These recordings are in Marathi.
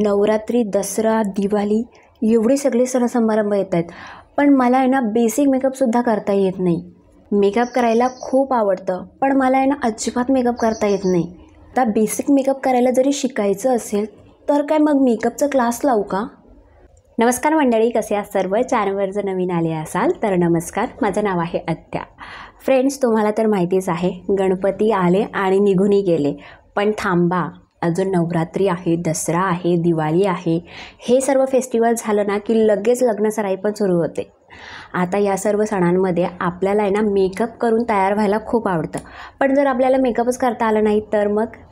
नवरात्री, दसरा, दिवाळी एवढे सगळे सण समारंभ येत आहेत, पण मला आहे ना बेसिक मेकअपसुद्धा करता येत नाही. मेकअप करायला खूप आवडतं, पण मला आहे ना अजिबात मेकअप करता येत नाही. आता बेसिक मेकअप करायला जरी शिकायचं असेल तर काय मग मेकअपचा क्लास लावू का? नमस्कार मंडळी, कसे आहात सर्व? चॅनलवर जर नवीन आले असाल तर नमस्कार. माझं नाव आहे आत्या. फ्रेंड्स, तुम्हाला तर माहितीच आहे, गणपती आले आणि निघूनही गेले. पण थांबा, अजून नवरात्री आहे, दसरा आहे, दिवाळी आहे. हे सर्व फेस्टिवल झालं ना की लगेच लग्नसराई पण सुरू होते. आता या सर्व सणांमध्ये आपल्याला आहे ना मेकअप करून तयार व्हायला खूप आवडतं. पण जर आपल्याला मेकअपच करता आला नाही तर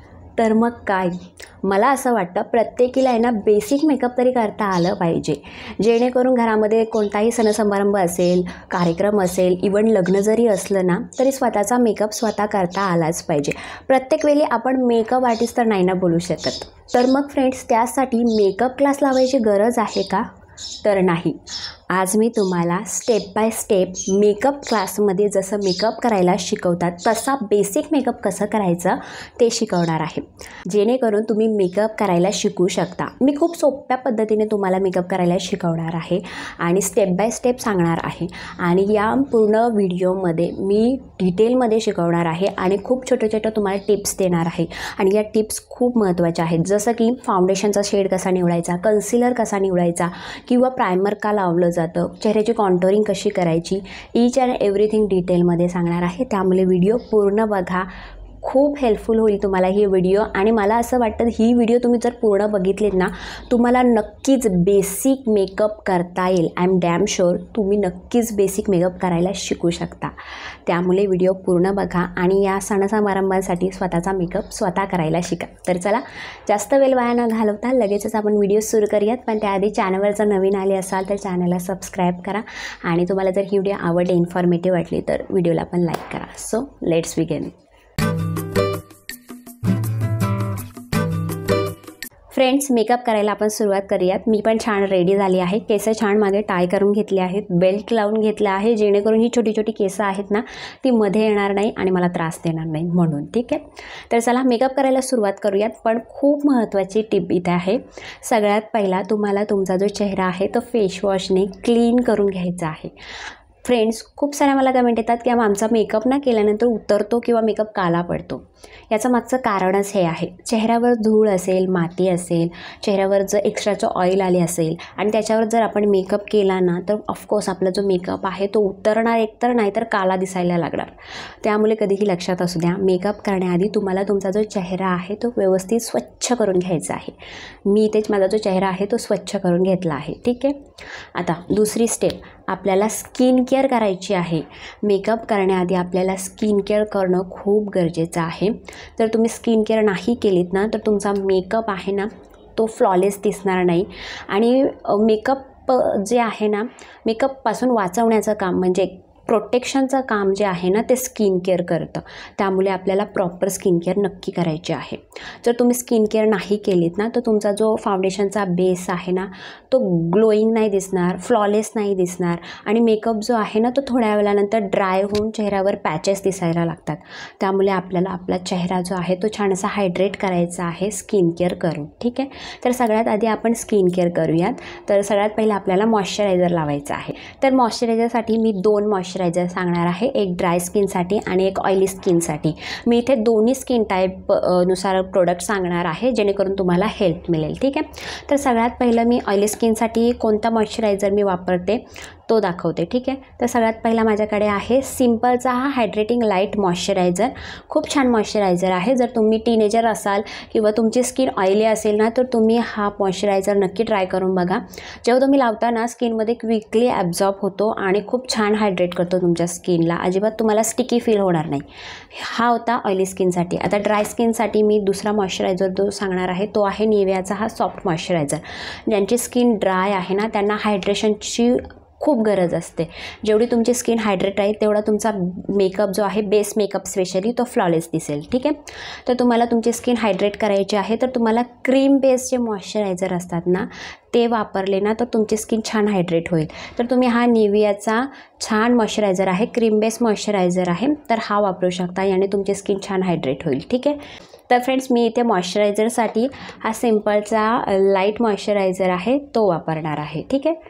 मग काय? मला असं वाटतं प्रत्येकीला आहे ना बेसिक मेकअप तरी करता आलं पाहिजे, जेणेकरून घरामध्ये कोणताही सणसमारंभ असेल, कार्यक्रम असेल, इव्हन लग्न जरी असलं ना तरी स्वतःचा मेकअप स्वतः करता आलाच पाहिजे. प्रत्येक वेळी आपण मेकअप आर्टिस्ट तर नाही ना बोलू शकत. तर मग फ्रेंड्स, त्यासाठी मेकअप क्लास लावायची गरज आहे का? तर नाही. आज मी तुम्हाला स्टेप बाय स्टेप मेकअप क्लासमध्ये जसं मेकअप करायला शिकवतात तसा बेसिक मेकअप कसं करायचं ते शिकवणार आहे, जेणेकरून तुम्ही मेकअप करायला शिकू शकता. मी खूप सोप्या पद्धतीने तुम्हाला मेकअप करायला शिकवणार आहे आणि स्टेप बाय स्टेप सांगणार आहे. आणि या पूर्ण व्हिडिओमध्ये मी डिटेलमध्ये शिकवणार आहे आणि खूप छोटे तुम्हाला टिप्स देणार आहे. आणि या टिप्स खूप महत्त्वाच्या आहेत, जसं की फाउंडेशनचा शेड कसा निवडायचा, कन्सिलर कसा निवडायचा, किंवा प्रायमर का लावलं जातं, चेहऱ्याची कॉन्टोरिंग कशी करायची, ईच अँड एव्हरीथिंग डिटेलमध्ये सांगणार आहे. त्यामुळे व्हिडिओ पूर्ण बघा, खूप हेल्पफुल होईल तुम्हाला ही व्हिडिओ. आणि मला असं वाटतं ही व्हिडिओ तुम्ही जर पूर्ण बघितलीत ना, तुम्हाला नक्कीच बेसिक मेकअप करता येईल. आय एम डॅम शुअर तुम्ही नक्कीच बेसिक मेकअप करायला शिकू शकता. त्यामुळे व्हिडिओ पूर्ण बघा आणि या सणसमारंभांसाठी स्वतःचा मेकअप स्वतः करायला शिका. तर चला, जास्त वेळ वाया न घालवता लगेचच आपण व्हिडिओ सुरू करूयात. पण त्याआधी चॅनलवर जर नवीन आले असाल तर चॅनलला सबस्क्राईब करा. आणि तुम्हाला जर ही व्हिडिओ आवडली, इन्फॉर्मेटिव्ह वाटली तर व्हिडिओला पण लाईक करा. So let's begin. Friends, makeup करायला आपण सुरुवात करूयात. मी पण छान रेडी झाली आहे. केस छान मागे टाय करून घेतले आहेत, बेल्ट लावून घेतला आहे, जेणेकरून ही छोटी केसं आहेत ना ती मध्ये येणार नाही आणि मला त्रास देणार नाही म्हणून. ठीक आहे, तर चला मेकअप करायला सुरुवात करूयात. पण खूप महत्त्वाची टिप इथे आहे. सगळ्यात पहिला तुम्हाला तुमचा जो चेहरा आहे तो फेसवॉशने क्लीन करून घ्यायचा आहे. फ्रेंड्स, खूप साऱ्या मला कमेंट येतात की आमचा मेकअप ना केल्यानंतर उतरतो किंवा मेकअप काला पडतो. याचं मागचं कारणच हे आहे. चेहऱ्यावर धूळ असेल, माती असेल, चेहऱ्यावर जर एक्स्ट्राचं ऑइल आले असेल आणि त्याच्यावर जर आपण मेकअप केला ना तर ऑफकोर्स आपला जो मेकअप आहे तो उतरणार, एकतर नाहीतर काला दिसायला लागणार. त्यामुळे कधीही लक्षात असू द्या, मेकअप करण्याआधी तुम्हाला तुमचा जो चेहरा आहे तो व्यवस्थित स्वच्छ करून घ्यायचा आहे. मी इथेच माझा जो चेहरा आहे तो स्वच्छ करून घेतला आहे. ठीक आहे, आता दुसरी स्टेप, आपल्याला स्किन केअर करायची आहे. मेकअप करण्याआधी आपल्याला स्किन केअर करणं खूप गरजेचं आहे. जर तुम्ही स्किन केअर नाही केलीत ना तर तुमचा मेकअप आहे ना तो फ्लॉलेस दिसणार नाही. आणि मेकअप जे आहे ना, मेकअपपासून वाचवण्याचं काम म्हणजे प्रोटेक्शनचं काम जे आहे ना ते स्किन केअर करतं. त्यामुळे आपल्याला प्रॉपर स्किन केअर नक्की करायची आहे. जर तुम्ही स्किन केअर नाही केलीत ना तर तुमचा जो फाउंडेशनचा बेस आहे ना तो ग्लोईंग नाही दिसणार, फ्लॉलेस नाही दिसणार आणि मेकअप जो आहे ना तो थोड्या वेळानंतर ड्राय होऊन चेहऱ्यावर पॅचेस दिसायला लागतात. त्यामुळे आपल्याला आपला चेहरा जो आहे तो छान असा हायड्रेट करायचा आहे स्किन केअर करून. ठीक आहे, तर सगळ्यात आधी आपण स्किन केअर करूयात. तर सगळ्यात पहिलं आपल्याला मॉइश्चरायझर लावायचं आहे. तर मॉइश्चरायझरसाठी मी 2 मॉइश्चरायझर सांगणार आहे, एक ड्राय स्किनसाठी आणि एक ऑइली स्किनसाठी. मी इथे दोन्ही स्किन टाईप नुसार प्रोडक्ट सांगणार आहे, जेणेकरून तुम्हाला हेल्प मिळेल. ठीक आहे, तर सगळ्यात पहिलं मी ऑइली स्किनसाठी कोणता मॉइश्चरायझर मी वापरते तो दाखवते. ठीक आहे, तर सगळ्यात पहिला माझ्याकडे आहे सिम्पलचा हा हायड्रेटिंग लाईट मॉइश्चरायझर. खूप छान मॉइश्चरायझर आहे. जर तुम्ही टीनेजर असाल किंवा तुमची स्किन ऑइली असेल ना तर तुम्ही हा मॉइश्चरायझर नक्की ट्राय करून बघा. जेव्हा तुम्ही लावताना स्किनमध्ये क्विकली ॲब्झॉर्ब होतो आणि खूप छान हायड्रेट करतो तुमच्या स्किनला. अजिबात तुम्हाला स्टिकी फील होणार नाही. हा होता ऑइली स्किनसाठी. आता ड्राय स्किनसाठी मी दुसरा मॉइश्चरायझर जो सांगणार आहे तो आहे निव्हियाचा हा सॉफ्ट मॉइश्चरायझर. ज्यांची स्किन ड्राय आहे ना त्यांना हायड्रेशनची खूप गरज असते. जेवढी तुमची स्किन हायड्रेट राहील तेवढा तुमचा मेकअप जो आहे, बेस मेकअप स्पेशली, तो फ्लॉलेस दिसेल. ठीक आहे. तर तुम्हाला तुमची स्किन हायड्रेट करायची आहे तर तुम्हाला क्रीम बेस जे मॉइश्चरायझर असतात ना ते वापरले ना तर तुमची स्किन छान हायड्रेट होईल. तर तुम्ही हा निवियाचा छान मॉइश्चरायझर आहे, क्रीम बेस मॉइश्चरायझर आहे, तर हा वापरू शकता. याने तुमची स्किन छान हायड्रेट होईल. ठीक आहे. तर फ्रेंड्स, मी इथे मॉइश्चरायझरसाठी हा सिम्पलचा लाईट मॉइश्चरायझर आहे तो वापरणार आहे. ठीक आहे.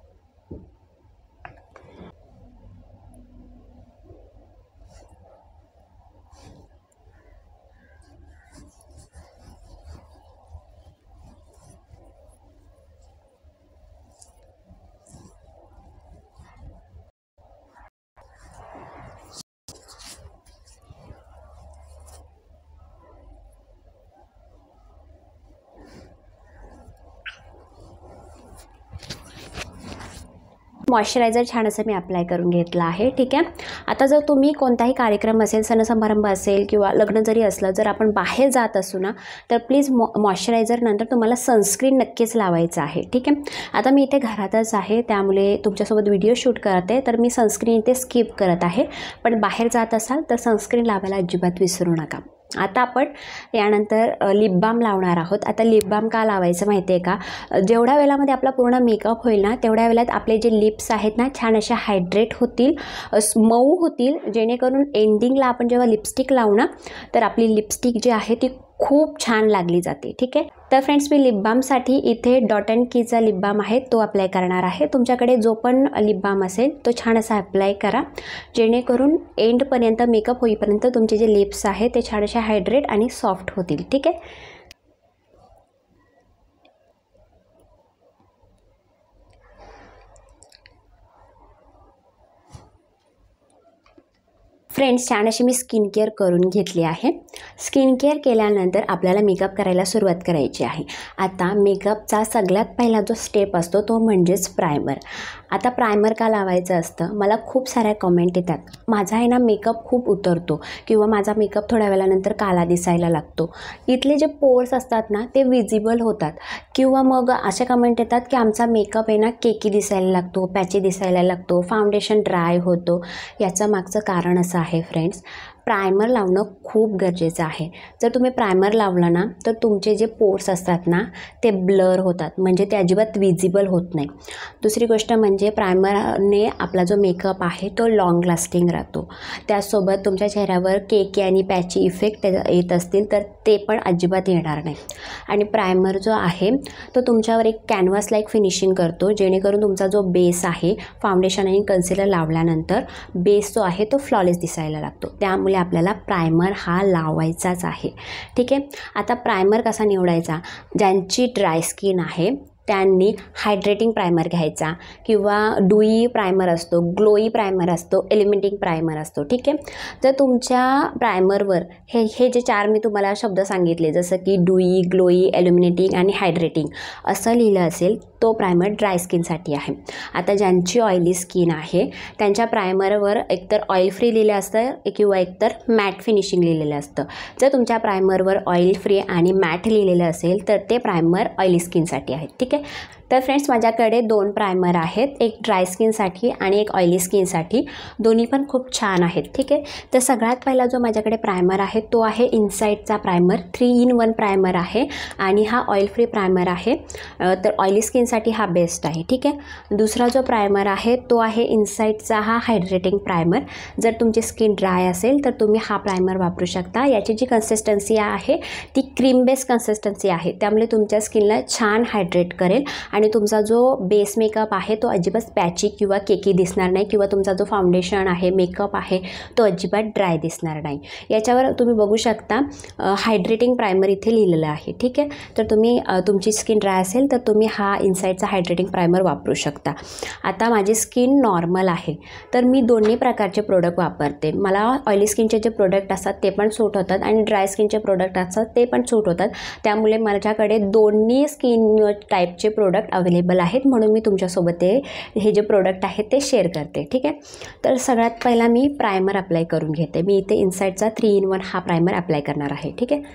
मॉइश्चरायझर छान असं मी अप्लाय करून घेतलं आहे. ठीक आहे. आता जर तुम्ही कोणताही कार्यक्रम असेल, सणसमारंभ असेल किंवा लग्न जरी असलं, जर आपण बाहेर जात असू ना तर प्लीज मॉइश्चरायझर नंतर तुम्हाला सनस्क्रीन नक्कीच लावायचं आहे. ठीक आहे. आता मी इथे घरातच आहे त्यामुळे तुमच्यासोबत व्हिडिओ शूट करते तर मी सनस्क्रीन इथे स्किप करत आहे. पण बाहेर जात असाल तर सनस्क्रीन लावायला अजिबात विसरू नका. आता आपण यानंतर लिप बाम लावणार आहोत. आता लिप बाम का लावायचं माहिती आहे का, जेवढ्या वेळामध्ये आपला पूर्ण मेकअप होईल ना तेवढ्या वेळात आपले जे लिप्स आहेत ना छान असे हायड्रेट होतील, मऊ होतील, जेणेकरून एंडिंगला आपण जेव्हा लिपस्टिक लावू ना तर आपली लिपस्टिक जी आहे ती खूप छान लागली जाते. ठीक आहे. तर फ्रेंड्स, मी लिप बामसाठी इथे डॉट अँड कीचा लिप बाम आहे तो अप्लाय करणार आहे. तुमच्याकडे जो पण लिप बाम असेल तो छान असा अप्लाय करा, जेणेकरून एंडपर्यंत मेकअप होईपर्यंत तुमचे जे लिप्स आहेत ते छान असे हायड्रेट आणि सॉफ्ट होतील. ठीक आहे. फ्रेंड्स, छान अशी मी स्किन केअर करून घेतली आहे. स्किन केअर केल्यानंतर आपल्याला मेकअप करायला सुरुवात करायची आहे. आता मेकअपचा सगळ्यात पहिला जो स्टेप असतो तो म्हणजेच प्रायमर. आता प्रायमर का लावायचं असतं, मला खूप साऱ्या कमेंट येतात, माझा आहे ना मेकअप खूप उतरतो किंवा माझा मेकअप थोड्या वेळानंतर काला दिसायला लागतो, इथले जे पोर्स असतात ना ते विजिबल होतात, किंवा मग अशा कमेंट येतात की आमचा मेकअप आहे ना केकी दिसायला लागतो, पॅची दिसायला लागतो, फाउंडेशन ड्राय होतो. याचं मागचं कारण असं आहे फ्रेंड्स, प्रायमर लावणं खूप गरजेचं आहे. जर तुम्ही प्रायमर लावलं ना तर तुमचे जे पोर्स असतात ना ते ब्लर होतात, म्हणजे ते अजिबात विजिबल होत नाही. दुसरी गोष्ट म्हणजे प्रायमरने आपला जो मेकअप आहे तो लॉंग लास्टिंग राहतो. त्यासोबत तुमच्या चेहऱ्यावर केकी आणि पॅची इफेक्ट येत असतील तर ते पण अजिबात येणार नाही. आणि प्रायमर जो आहे तो तुमच्यावर एक कॅनव्हास लाईक फिनिशिंग करतो, जेणेकरून तुमचा जो बेस आहे, फाउंडेशन आणि कन्सिलर लावल्यानंतर बेस जो आहे तो फ्लॉलेस दिसायला लागतो. त्यामुळे आपल्याला प्रायमर हा लावायचाच आहे. ठीक आहे. आता प्रायमर कसा निवडायचा, ज्यांची ड्राय स्किन आहे त्यांनी हायड्रेटिंग प्रायमर घ्यायचा, किंवा डुई प्रायमर असतो, ग्लोई प्रायमर असतो, एलिमेंटिंग प्रायमर असतो. ठीक आहे. तर तुमच्या प्रायमरवर हे जे 4 मी तुम्हाला शब्द सांगितले, जसं की डुई, ग्लोई, एल्युमिनेटिंग आणि हायड्रेटिंग असं लिहिलं असेल, तो प्रायमर ड्राय स्किनसाठी आहे. आता ज्यांची ऑइली स्किन आहे त्यांच्या प्रायमरवर एकतर ऑइल फ्री लिहिलं असतं किंवा एकतर मॅट फिनिशिंग लिहिलेलं असतं. जर तुमच्या प्रायमरवर ऑइल फ्री आणि मॅट लिहिलेलं असेल तर ते प्रायमर ऑइली स्किनसाठी आहे. ठीक आहे. तर फ्रेंड्स, माझ्याकडे 2 प्रायमर आहेत, एक ड्राय स्किनसाठी आणि एक ऑइली स्किनसाठी. दोन्ही पण खूप छान आहेत. ठीक आहे. तर सगळ्यात पहिला जो माझ्याकडे प्रायमर आहे तो आहे इनसाइडचा प्रायमर, 3-in-1 प्रायमर आहे आणि हा ऑइल फ्री प्रायमर आहे. तर ऑइली स्किनसाठी हा बेस्ट आहे. ठीक आहे. दुसरा जो प्रायमर आहे तो आहे इनसाइडचा हा हायड्रेटिंग प्रायमर. जर तुमची स्किन ड्राय असेल तर तुम्ही हा प्रायमर वापरू शकता. याची जी कन्सिस्टन्सी आहे ती क्रीम बेस कन्सिस्टन्सी आहे, त्यामुळे तुमच्या स्किनला छान हायड्रेट करेल आणि तुमचा जो बेस मेकअप आहे तो अजिबात पॅची किंवा केकी दिसणार नाही, किंवा तुमचा जो फाउंडेशन आहे, मेकअप आहे तो अजिबात ड्राय दिसणार नाही. याच्यावर तुम्ही बघू शकता हायड्रेटिंग प्रायमर इथे लिहिलेलं आहे. ठीक आहे. तर तुम्ही तुमची स्किन ड्राय असेल तर तुम्ही हा इनसाइडचा हायड्रेटिंग प्रायमर वापरू शकता. आता माझी स्किन नॉर्मल आहे तर मी दोन्ही प्रकारचे प्रोडक्ट वापरते. मला ऑइली स्किनचे जे प्रोडक्ट असतात ते पण सूट होतात आणि ड्राय स्किनचे प्रोडक्ट असतात ते पण सूट होतात. त्यामुळे माझ्याकडे दोन्ही स्किन टाईपचे प्रोडक्ट अवेलेबल आहेत, म्हणून मी तुमच्यासोबत हे जे प्रोडक्ट आहेत ते शेअर करते. ठीक आहे. तर सगळ्यात पहिला मी प्रायमर अप्लाय करून घेते. मी इथे इनसाइडचा 3-in-1 हा प्रायमर अप्लाय करणार आहे. ठीक आहे.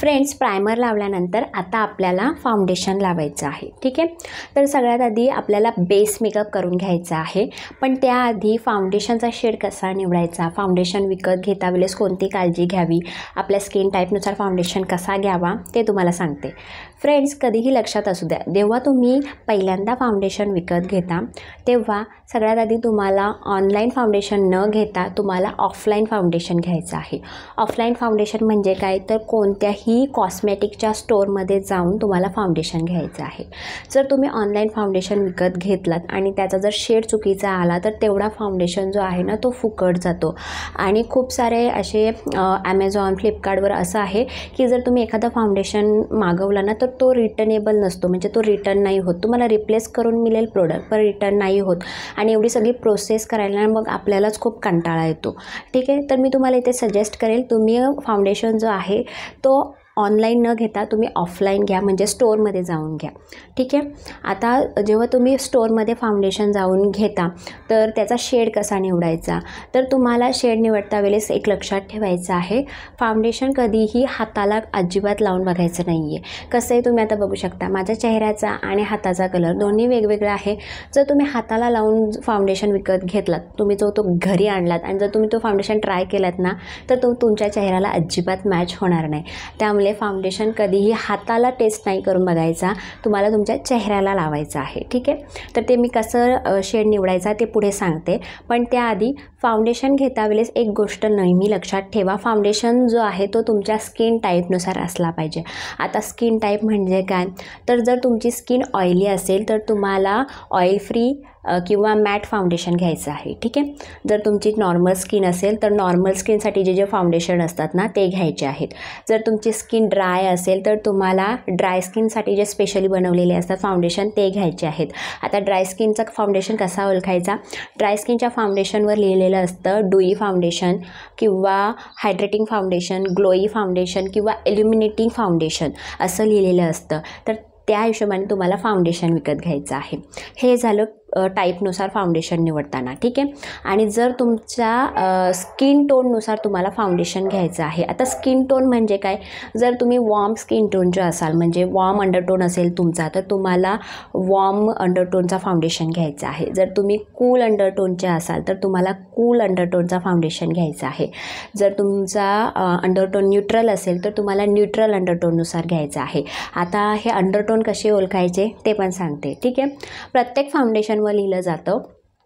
फ्रेंड्स, प्रायमर लावल्यानंतर आता आपल्याला फाउंडेशन लावायचं आहे. ठीक आहे, तर सगळ्यात आधी आपल्याला बेस मेकअप करून घ्यायचा आहे. पण त्याआधी फाउंडेशनचा शेड कसा निवडायचा, फाउंडेशन विकत घेता वेळेस कोणती काळजी घ्यावी, आपल्या स्किन टाईपनुसार फाउंडेशन कसा घ्यावा ते तुम्हाला सांगते. फ्रेंड्स, कधीही लक्षात असू द्या, जेव्हा तुम्ही पहिल्यांदा फाउंडेशन विकत घेता तेव्हा सगळ्यात आधी तुम्हाला ऑनलाईन फाउंडेशन न घेता तुम्हाला ऑफलाईन फाउंडेशन घ्यायचं आहे. ऑफलाईन फाउंडेशन म्हणजे काय, तर कोणत्याही कॉस्मेटिकच्या स्टोअरमध्ये जाऊन तुम्हाला फाउंडेशन घ्यायचं आहे. जर तुम्ही ऑनलाईन फाउंडेशन विकत घेतलात आणि त्याचा जर शेड चुकीचा आला तर तेवढा फाउंडेशन जो आहे ना तो फुकट जातो. आणि खूप सारे असे ॲमेझॉन, फ्लिपकार्टवर असं आहे की जर तुम्ही एखादं फाउंडेशन मागवलं ना तर तो रिटर्नेबल नसतो, म्हणजे तो रिटर्न नाही होत. तुम्हाला रिप्लेस करून मिळेल प्रोडक्ट, पण रिटर्न नाही होत. आणि एवढी सगळी प्रोसेस करायला मग आपल्यालाच खूप कंटाळा येतो. ठीक आहे, तर मी तुम्हाला इथे सजेस्ट करेल, तुम्ही फाउंडेशन जो आहे तो ऑनलाईन न घेता तुम्ही ऑफलाईन घ्या, म्हणजे स्टोअरमध्ये जाऊन घ्या. ठीक आहे, आता जेव्हा तुम्ही स्टोअरमध्ये फाउंडेशन जाऊन घेता तर त्याचा शेड कसा निवडायचा, तर तुम्हाला शेड निवडता वेळेस एक लक्षात ठेवायचं आहे, फाउंडेशन कधीही हाताला अजिबात लावून बघायचं नाही आहे. कसं आहे, तुम्ही आता बघू शकता माझ्या चेहऱ्याचा आणि हाताचा कलर दोन्ही वेगवेगळा आहे. जर तुम्ही हाताला लावून फाउंडेशन विकत घेतलात, तुम्ही तो घरी आणलात आणि जर तुम्ही तो फाउंडेशन ट्राय केलात ना तर तो तुमच्या चेहऱ्याला अजिबात मॅच होणार नाही. त्यामुळे फाउंडेशन कधीही हाताला टेस्ट नाही करून बघायचा, तुम्हाला तुमच्या चेहऱ्याला लावायचं आहे. ठीक आहे, तर ते मी कसं शेड निवडायचा ते पुढे सांगते. पण त्याआधी फाउंडेशन घेता वेळेस एक गोष्ट नेहमी लक्षात ठेवा, फाउंडेशन जो आहे तो तुमच्या स्किन टाईपनुसार असला पाहिजे. आता स्किन टाईप म्हणजे काय, तर जर तुमची स्किन ऑइली असेल तर तुम्हाला ऑइल फ्री किंवा मॅट फाउंडेशन घ्यायचं आहे. ठीक आहे, जर तुमची नॉर्मल स्किन असेल तर नॉर्मल स्किनसाठी जे फाउंडेशन असतात ना ते घ्यायचे आहेत. जर तुमची स्किन ड्राय असेल तर तुम्हाला ड्राय स्किनसाठी जे स्पेशली बनवलेले असतात फाउंडेशन ते घ्यायचे आहेत. आता ड्राय स्किनचा फाउंडेशन कसा ओळखायचा, ड्राय स्किनच्या फाउंडेशनवर लिहिलेलं असतं डुई फाउंडेशन किंवा हायड्रेटिंग फाउंडेशन, ग्लोई फाउंडेशन किंवा इल्युमिनेटिंग फाउंडेशन असं लिहिलेलं असतं. तर त्या हिशोबाने तुम्हाला फाउंडेशन विकत घ्यायचं आहे. हे झालं टाईपनुसार फाउंडेशन निवडताना. ठीक आहे, आणि जर तुमच्या स्किन टोननुसार तुम्हाला फाउंडेशन घ्यायचं आहे. आता स्किन टोन म्हणजे काय, जर तुम्ही वॉर्म स्किन टोनचे असाल, म्हणजे वॉर्म अंडरटोन असेल तुमचा, तर तुम्हाला वॉर्म अंडरटोनचा फाउंडेशन घ्यायचा आहे. जर तुम्ही कूल अंडरटोनचे असाल तर तुम्हाला कूल अंडरटोनचा फाउंडेशन घ्यायचा आहे. जर तुमचा अंडरटोन न्यूट्रल असेल तर तुम्हाला न्यूट्रल अंडरटोननुसार घ्यायचं आहे. आता हे अंडरटोन कसे ओळखायचे ते पण सांगते. ठीक आहे, प्रत्येक फाउंडेशन लिहिलं जातं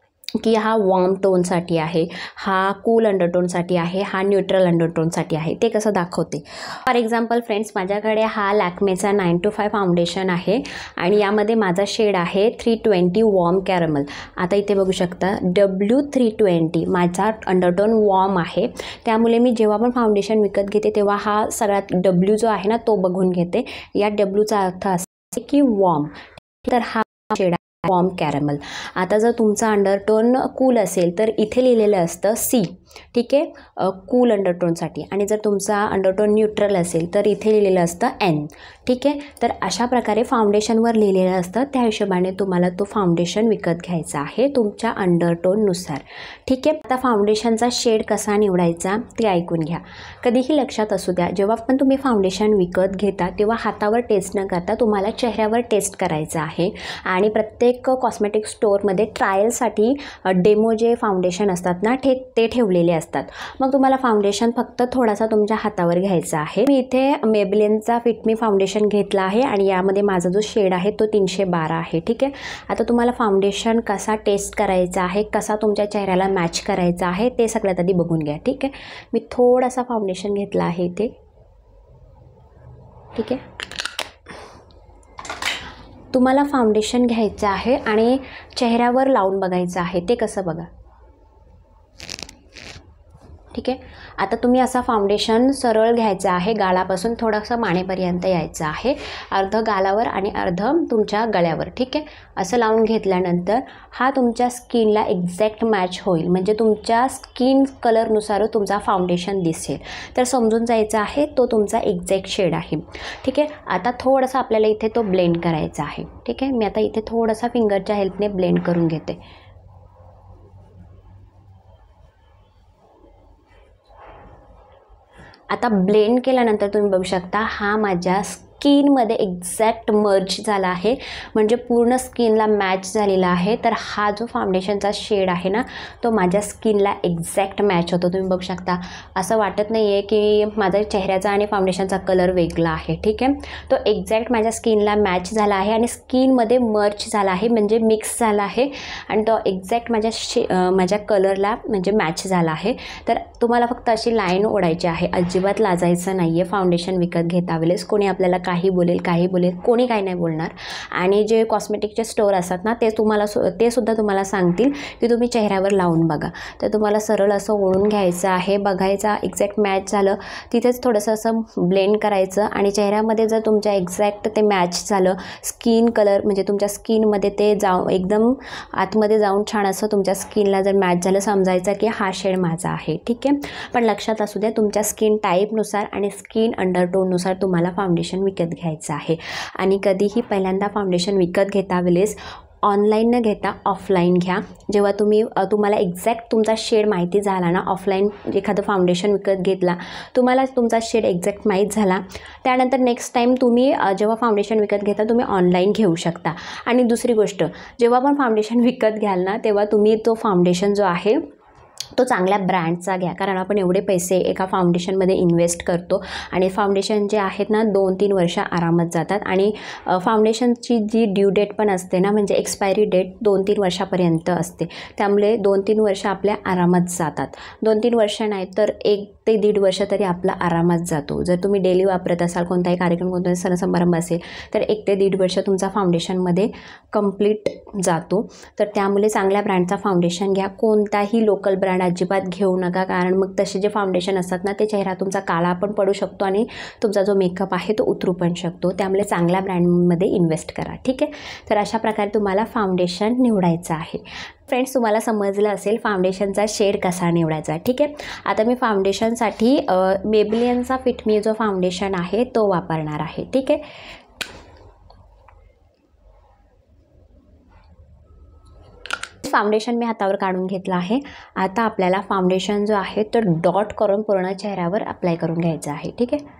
की हा वॉर्म टोनसाठी आहे, हा कूल अंडरटोनसाठी आहे, हा न्यूट्रल अंडरटोनसाठी आहे. ते कसं दाखवते, फॉर एक्झाम्पल फ्रेंड्स, माझ्याकडे हा लॅक्मेचा 925 फाउंडेशन आहे आणि यामध्ये माझा शेड आहे 320 वॉर्म कॅरमल. आता इथे बघू शकता W320 माझा अंडरटोन वॉर्म आहे. त्यामुळे मी जेव्हा पण फाउंडेशन विकत घेते तेव्हा हा सगळ्यात W जो आहे ना तो बघून घेते. या Wचा अर्थ असा की वॉर्म, तर हा शेड वॉर्म कॅरमल. आता जर तुमचा अंडरटोन कूल असेल तर इथे लिहिलेलं असतं C. ठीक आहे, कूल अंडरटोनसाठी. आणि जर तुमचा अंडरटोन न्यूट्रल असेल तर इथे लिहिलेलं असतं N. ठीक आहे, तर अशा प्रकारे फाउंडेशनवर लिहिलेलं असतं. त्या हिशोबाने तुम्हाला तो फाउंडेशन विकत घ्यायचा आहे तुमच्या अंडरटोननुसार. ठीक आहे, आता फाउंडेशनचा शेड कसा निवडायचा ते ऐकून घ्या. कधीही लक्षात असू द्या, जेव्हा पण तुम्ही फाउंडेशन विकत घेता तेव्हा हातावर टेस्ट न करता तुम्हाला चेहऱ्यावर टेस्ट करायचं आहे. आणि प्रत्येक कॉस्मेटिक स्टोअरमध्ये ट्रायलसाठी डेमो जे फाउंडेशन असतात ना ते ठेवलेले असतात. मग तुम्हाला फाउंडेशन फक्त थोडासा तुमच्या हातावर घ्यायचा आहे. मी इथे मेबेलिनचा फिट मी फाउंडेशन घेतला आहे आणि यामध्ये माझा जो शेड आहे तो 312 आहे. ठीक आहे, आता तुम्हाला फाउंडेशन कसा टेस्ट करायचा आहे, कसा तुमच्या चेहऱ्याला मॅच करायचा आहे ते सगळ्यात आधी बघून घ्या. ठीक आहे, मी थोडासा फाउंडेशन घेतला आहे इथे. ठीक आहे, तुम्हाला फाउंडेशन घ्यायचं आहे आणि चेहऱ्यावर लावून बघायचं आहे. ते कसं बघा. ठीक आहे, आता तुम्ही असा फाउंडेशन सरळ घ्यायचं आहे, गालापासून थोडंसं मानेपर्यंत यायचं आहे, अर्ध गालावर आणि अर्ध तुमच्या गळ्यावर. ठीक आहे, असं लावून घेतल्यानंतर हा तुमच्या स्किनला एक्झॅक्ट मॅच होईल, म्हणजे तुमच्या स्किन कलरनुसार तुमचा फाउंडेशन दिसेल. तर समजून जायचं आहे तो तुमचा एक्झॅक्ट शेड आहे. ठीक आहे, आता थोडंसं आपल्याला इथे तो ब्लेंड करायचा आहे. ठीक आहे, मी आता इथे थोडासा फिंगरच्या हेल्पने ब्लेंड करून घेते. आता ब्लेंड केल्यानंतर तुम्ही बघू शकता हा माझ्या स्किनमध्ये एक्झॅक्ट मर्ज झाला आहे, म्हणजे पूर्ण स्किनला मॅच झालेला आहे. तर हा जो फाउंडेशनचा शेड आहे ना तो माझ्या स्किनला एक्झॅक्ट मॅच होतो. तुम्ही बघू शकता, असं वाटत नाही आहे की माझा चेहऱ्याचा आणि फाउंडेशनचा कलर वेगळा आहे. ठीक आहे, तो एक्झॅक्ट माझ्या स्किनला मॅच झाला आहे आणि स्किनमध्ये मर्ज झाला आहे, म्हणजे मिक्स झाला आहे आणि तो एक्झॅक्ट माझ्या कलरला म्हणजे मॅच झाला आहे. तर तुम्हाला फक्त अशी लाईन ओढायची आहे, अजिबात लाजायचं नाही आहे. फाउंडेशन विकत घेता वेळेस कोणी आपल्याला काही बोलेल कोणी काही नाही बोलणार. आणि जे कॉस्मेटिकचे स्टोअर असतात ना ते सुद्धा तुम्हाला सांगतील की तुम्ही चेहऱ्यावर लावून बघा. तर तुम्हाला सरळ असं ओढून घ्यायचं आहे, बघायचा एक्झॅक्ट मॅच झालं तिथेच थोडंसं असं ब्लेंड करायचं आणि चेहऱ्यामध्ये जर तुमच्या एक्झॅक्ट ते मॅच झालं, स्किन कलर म्हणजे तुमच्या स्किनमध्ये ते एकदम आतमध्ये जाऊन छान असं तुमच्या स्किनला जर मॅच झालं समजायचं की हा शेड माझा आहे. ठीक आहे, पण लक्षात असू द्या तुमच्या स्किन टाईपनुसार आणि स्किन अंडरटोननुसार तुम्हाला फाउंडेशन विकत घ्यायचं आहे. आणि कधीही पहिल्यांदा फाउंडेशन विकत घेता वेळेस ऑनलाईन न घेता ऑफलाईन घ्या. जेव्हा तुम्हाला एक्झॅक्ट तुमचा शेड माहिती झाला ना, ऑफलाईन एखादं फाउंडेशन विकत घेतला, तुम्हाला तुमचा शेड एक्झॅक्ट माहीत झाला, त्यानंतर नेक्स्ट टाईम तुम्ही जेव्हा फाउंडेशन विकत घेता तुम्ही ऑनलाईन घेऊ शकता. आणि दुसरी गोष्ट, जेव्हा पण फाउंडेशन विकत घ्याल ना तेव्हा तुम्ही तो फाउंडेशन जो आहे तो चांगल्या ब्रँडचा घ्या, कारण आपण एवढे पैसे एका फाउंडेशनमध्ये इन्व्हेस्ट करतो आणि फाउंडेशन जे आहेत ना 2-3 वर्ष आरामात जातात. आणि फाउंडेशनची जी ड्यू डेट पण असते ना, म्हणजे एक्सपायरी डेट 2-3 वर्षापर्यंत असते, त्यामुळे 2-3 वर्ष आपल्या आरामात जातात. 2-3 वर्ष नाही तर 1 ते 1.5 वर्ष तरी आपला आरामात जातो. जर तुम्ही डेली वापरत असाल, कोणताही कार्यक्रम कोणताही सण-समारंभ असेल तर 1 ते 1.5 वर्ष तुमचा फाउंडेशनमध्ये कंप्लीट जातो. तर त्यामुळे चांगल्या ब्रँडचा फाउंडेशन घ्या, कोणताही लोकल ब्रँड अजिबात घेऊ नका, कारण मग तसे जे फाउंडेशन असतात ना ते चेहरा तुमचा काळा पण पडू शकतो आणि तुमचा जो मेकअप आहे तो उतरू पण शकतो. त्यामुळे चांगल्या ब्रँडमध्ये इन्व्हेस्ट करा. ठीक आहे, तर अशा प्रकारे तुम्हाला फाउंडेशन निवडायचं आहे. फ्रेंड्स, तुम्हाला समजलं असेल फाउंडेशनचा शेड कसा निवडायचा. ठीक आहे, आता मी फाउंडेशनसाठी मेबेलिनचा फिट मी जो फाउंडेशन आहे तो वापरणार आहे. ठीक आहे, फाउंडेशन मी हातावर काढून घेतला आहे. आता आपल्याला फाउंडेशन जो आहे तो डॉट करून पूर्ण चेहऱ्यावर अप्लाय करून घ्यायचा आहे. ठीक आहे,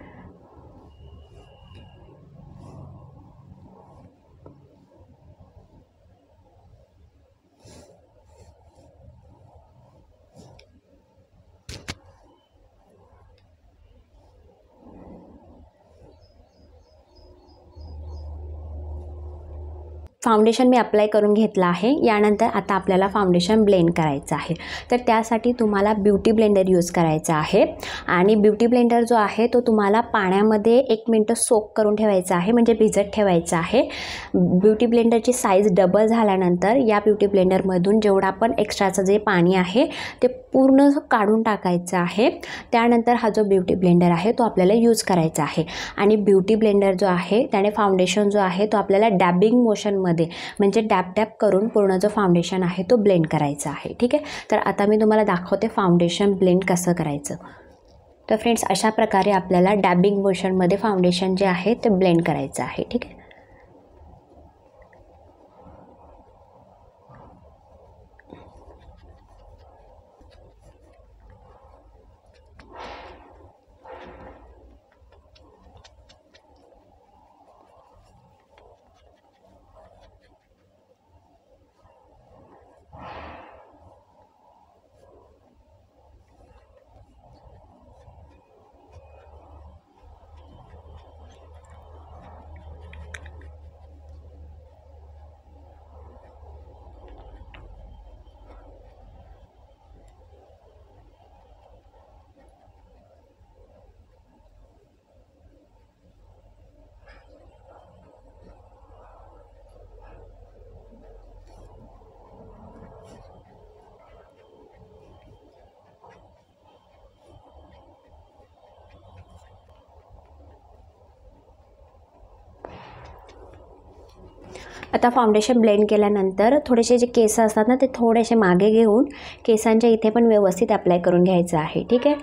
फाउंडेशन मी अप्लाय करून घेतला आहे. यानंतर आता आपल्याला फाउंडेशन ब्लेंड करायचं आहे. तर त्यासाठी तुम्हाला ब्युटी ब्लेंडर यूज करायचा आहे. आणि ब्युटी ब्लेंडर जो आहे तो तुम्हाला पाण्यामध्ये 1 मिनिट सोक करून ठेवायचा आहे, म्हणजे भिजत ठेवायचं आहे. ब्युटी ब्लेंडरची साईज डबल झाल्यानंतर या ब्युटी ब्लेंडरमधून जेवढा पण एक्स्ट्राचं जे पाणी आहे ते पूर्ण काढून टाकायचं आहे. त्यानंतर हा जो ब्युटी ब्लेंडर आहे तो आपल्याला यूज करायचा आहे. आणि ब्युटी ब्लेंडर जो आहे त्याने फाउंडेशन जो आहे तो आपल्याला डॅबिंग मोशनमध्ये म्हणजे डॅप डॅप करून पूर्ण जो फाउंडेशन आहे तो ब्लेंड करायचा आहे. ठीक आहे, तर आता मी तुम्हाला दाखवते फाउंडेशन ब्लेंड कसं करायचं. तर फ्रेंड्स, अशा प्रकारे आपल्याला डॅबिंग मोशनमध्ये फाउंडेशन जे आहे ते ब्लेंड करायचं आहे. ठीक आहे, आता फाउंडेशन ब्लेंड केल्यानंतर थोडेसे जे केस असतात ना ते थोडेसे मागे घेऊन केसांच्या इथे पण व्यवस्थित अप्लाय करून घ्यायचं आहे. ठीक आहे,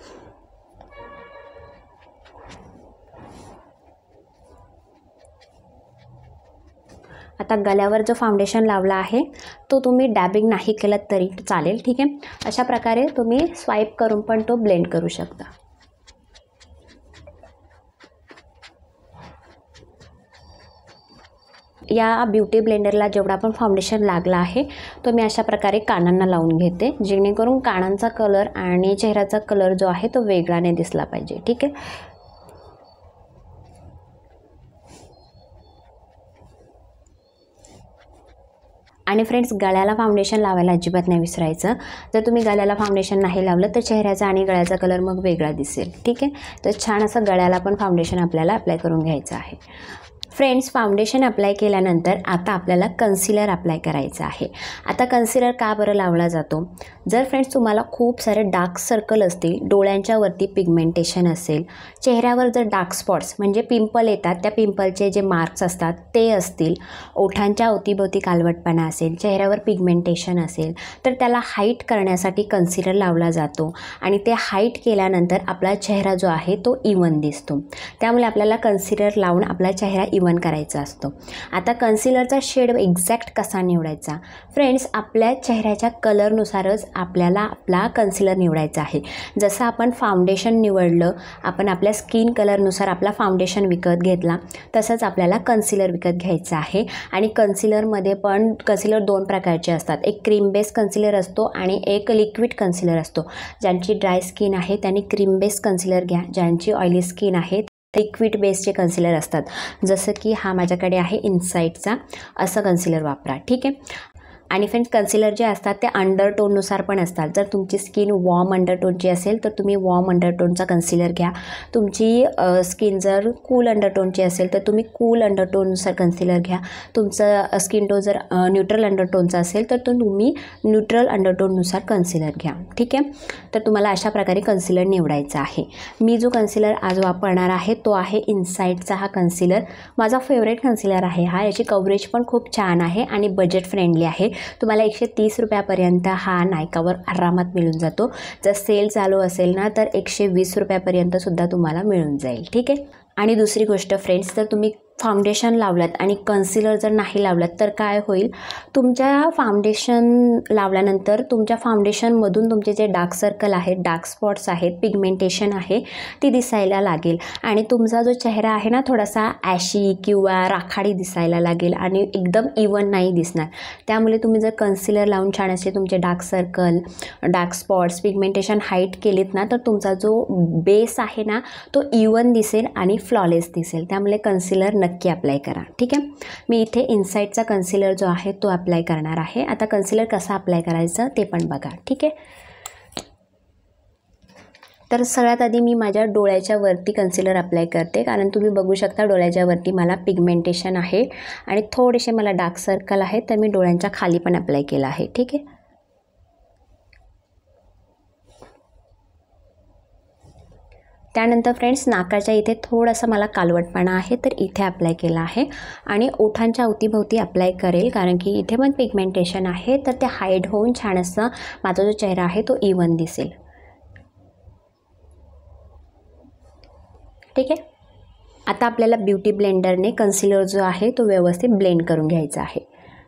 आता गळ्यावर जो फाउंडेशन लावला आहे तो तुम्ही डॅबिंग नाही केलं तरी चालेल. ठीक आहे, अशा प्रकारे तुम्ही स्वाईप करून पण तो ब्लेंड करू शकता. या ब्युटी ब्लेंडरला जेवढा पण फाउंडेशन लागला आहे तो मी अशा प्रकारे कानांना लावून घेते, जेणेकरून कानांचा कलर आणि चेहऱ्याचा कलर जो आहे तो वेगळा नाही दिसला पाहिजे. ठीक आहे. आणि फ्रेंड्स, गळ्याला फाउंडेशन लावायला अजिबात नाही विसरायचं. जर तुम्ही गळ्याला फाउंडेशन नाही लावलं तर चेहऱ्याचा आणि गळ्याचा कलर मग वेगळा दिसेल. ठीक आहे. तर छान असं गळ्याला पण फाउंडेशन आपल्याला अप्लाय करून घ्यायचं आहे. फ्रेंड्स, फाउंडेशन अप्लाय केल्यानंतर आता आपल्याला कन्सिलर अप्लाय करायचं आहे. आता कन्सिलर का बरं लावला जातो? जर फ्रेंड्स तुम्हाला खूप सारे डार्क सर्कल असतील, डोळ्यांच्या वरती पिगमेंटेशन असेल, चेहऱ्यावर जर डार्क स्पॉट्स म्हणजे पिंपल येतात, त्या पिंपलचे जे मार्क्स असतात ते असतील, ओठांच्या अवतीभोवती कालवटपणा असेल, चेहऱ्यावर पिगमेंटेशन असेल, तर त्याला हाईट करण्यासाठी कन्सिलर लावला जातो. आणि ते हाईट केल्यानंतर आपला चेहरा जो आहे तो इवन दिसतो. त्यामुळे आपल्याला कन्सिलर लावून आपला चेहरा इवन करायचा असतो. आता कन्सिलरचा शेड एक्झॅक्ट कसा निवडायचा? फ्रेंड्स, आपल्या चेहऱ्याच्या कलरनुसारच आपल्याला आपला कन्सिलर निवडायचा आहे. जसं आपण फाउंडेशन निवडलं, आपण आपल्या स्किन कलरनुसार आपला फाउंडेशन विकत घेतला, तसंच आपल्याला कन्सिलर विकत घ्यायचं आहे. आणि कन्सिलरमध्ये पण कन्सिलर 2 प्रकारचे असतात. एक क्रीम बेस कन्सिलर असतो आणि एक लिक्विड कन्सिलर असतो. ज्यांची ड्राय स्किन आहे त्यांनी क्रीम बेस कन्सिलर घ्या, ज्यांची ऑइली स्किन आहे लिक्विड बेसचे कन्सिलर असतात. जसं की हा माझ्याकडे आहे इनसाईटचा, असं कन्सिलर वापरा. ठीक आहे. आणि फ्रेंड्स, कन्सिलर जे असतात ते अंडरटोननुसार पण असतात. जर तुमची स्किन वॉर्म अंडरटोनची असेल तर तुम्ही वॉर्म अंडरटोनचा कन्सिलर घ्या. तुमची स्किन जर कूल अंडरटोनची असेल तर तुम्ही कूल अंडरटोननुसार कन्सिलर घ्या. तुमचं स्किन टोन जर न्यूट्रल अंडरटोनचा असेल तर तुम्ही न्यूट्रल अंडरटोननुसार कन्सिलर घ्या. ठीक आहे. तर तुम्हाला अशा प्रकारे कन्सिलर निवडायचा आहे. मी जो कन्सिलर आज वापरणार आहे तो आहे इनसाईटचा हा कन्सिलर. माझा फेवरेट कन्सिलर आहे हा. याची कव्हरेज पण खूप छान आहे आणि बजेट फ्रेंडली आहे. तुम्हाला 130 रुपयापर्यंत हा नायकावर आरामात मिळून जातो. जर सेल चालू असेल ना तर 120 रुपयापर्यंत सुद्धा तुम्हाला मिळून जाईल. ठीक आहे. आणि दुसरी गोष्ट फ्रेंड्स, तर तुम्ही फाउंडेशन लावलात आणि कन्सिलर जर नाही लावलात तर काय होईल? तुमच्या फाउंडेशन लावल्यानंतर तुमच्या फाउंडेशनमधून तुमचे जे डार्क सर्कल आहेत, डार्क स्पॉट्स आहेत, पिगमेंटेशन आहे ती दिसायला लागेल आणि तुमचा जो चेहरा आहे ना थोडासा ॲशी किंवा राखाडी दिसायला लागेल आणि एकदम इवन नाही दिसणार. त्यामुळे तुम्ही जर कन्सिलर लावून छान असे तुमचे dark circle, dark spots, pigmentation hide केलीत ना तर तुमचा जो बेस आहे ना तो इवन दिसेल आणि फ्लॉलेस दिसेल. त्यामुळे कन्सिलर नक्की अप्लाय करा. ठीक आहे. मी इथे इनसाईटचा कन्सिलर जो आहे तो अप्लाय करणार आहे. आता कन्सिलर कसा अप्लाय करायचं ते पण बघा. ठीक आहे. तर सगळ्यात आधी मी माझ्या डोळ्याच्या वरती कन्सिलर अप्लाय करते, कारण तुम्ही बघू शकता डोळ्याच्या वरती मला पिगमेंटेशन आहे आणि थोडेसे मला डार्क सर्कल आहेत, तर मी डोळ्यांच्या खाली पण अप्लाय केला आहे. ठीक आहे. त्यानंतर फ्रेंड्स, नाकाच्या इथे थोडासा मला कालवटपणा आहे तर इथे अप्लाय केला आहे आणि ओठांच्या अवतीभोवती अप्लाय करेल, कारण की इथे पण पिगमेंटेशन आहे तर ते हाईड होऊन छान असं माझा जो चेहरा आहे तो इवन दिसेल. ठीक आहे. आता आपल्याला ब्युटी ब्लेंडरने कन्सिलर जो आहे तो व्यवस्थित ब्लेंड करून घ्यायचा आहे.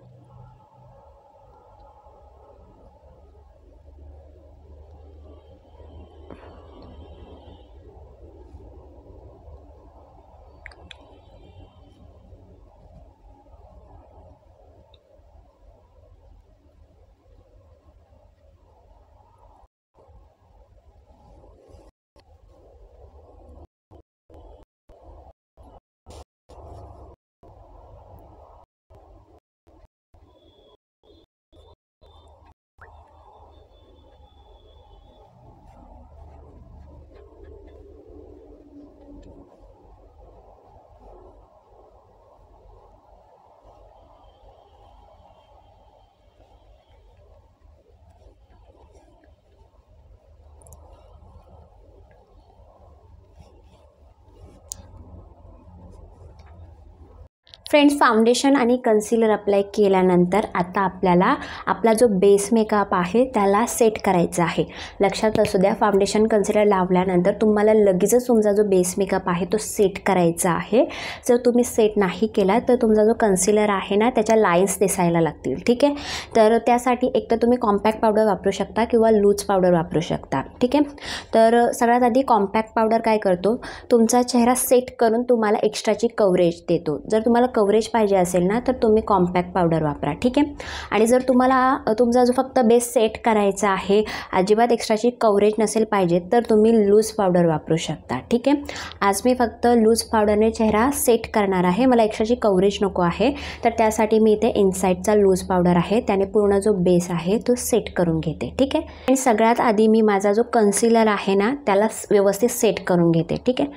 फ्रेंड्स, फाउंडेशन आणि कन्सिलर अप्लाय केल्यानंतर आता आपल्याला आपला जो बेस मेकअप आहे त्याला सेट करायचा आहे. लक्षात असू द्या, फाउंडेशन कन्सिलर लावल्यानंतर तुम्हाला लगेचच तुमचा जो बेस मेकअप आहे तो सेट करायचा आहे. जर तुम्ही सेट नाही केला तर तुमचा जो कन्सिलर आहे ना त्याच्या लाईन्स दिसायला लागतील. ठीक आहे. तर त्यासाठी एक तर तुम्ही कॉम्पॅक्ट पावडर वापरू शकता किंवा लूज पावडर वापरू शकता. ठीक आहे. तर सगळ्यात आधी कॉम्पॅक्ट पावडर काय करतो, तुमचा चेहरा सेट करून तुम्हाला एक्स्ट्राची कव्हरेज देतो. जर तुम्हाला कव्हरेज पाहिजे असेल ना तर तुम्ही कॉम्पॅक्ट पावडर वापरा, ठीक आहे. आणि जर तुम्हाला तुमचा जो फक्त बेस सेट करायचा आहे, अजिबात एक्स्ट्राची कव्हरेज नसेल पाहिजे, तर तुम्ही लूज पावडर वापरू शकता, ठीक आहे. आज मी फक्त लूज पावडरने चेहरा सेट करणार आहे, मला एक्स्ट्राची कव्हरेज नको आहे, तर त्यासाठी मी इथे इनसाईडचा लूज पावडर आहे त्याने पूर्ण जो बेस आहे तो सेट करून घेते, ठीक आहे. आणि सगळ्यात आधी मी माझा जो कन्सिलर आहे ना त्याला व्यवस्थित सेट करून घेते, ठीक आहे.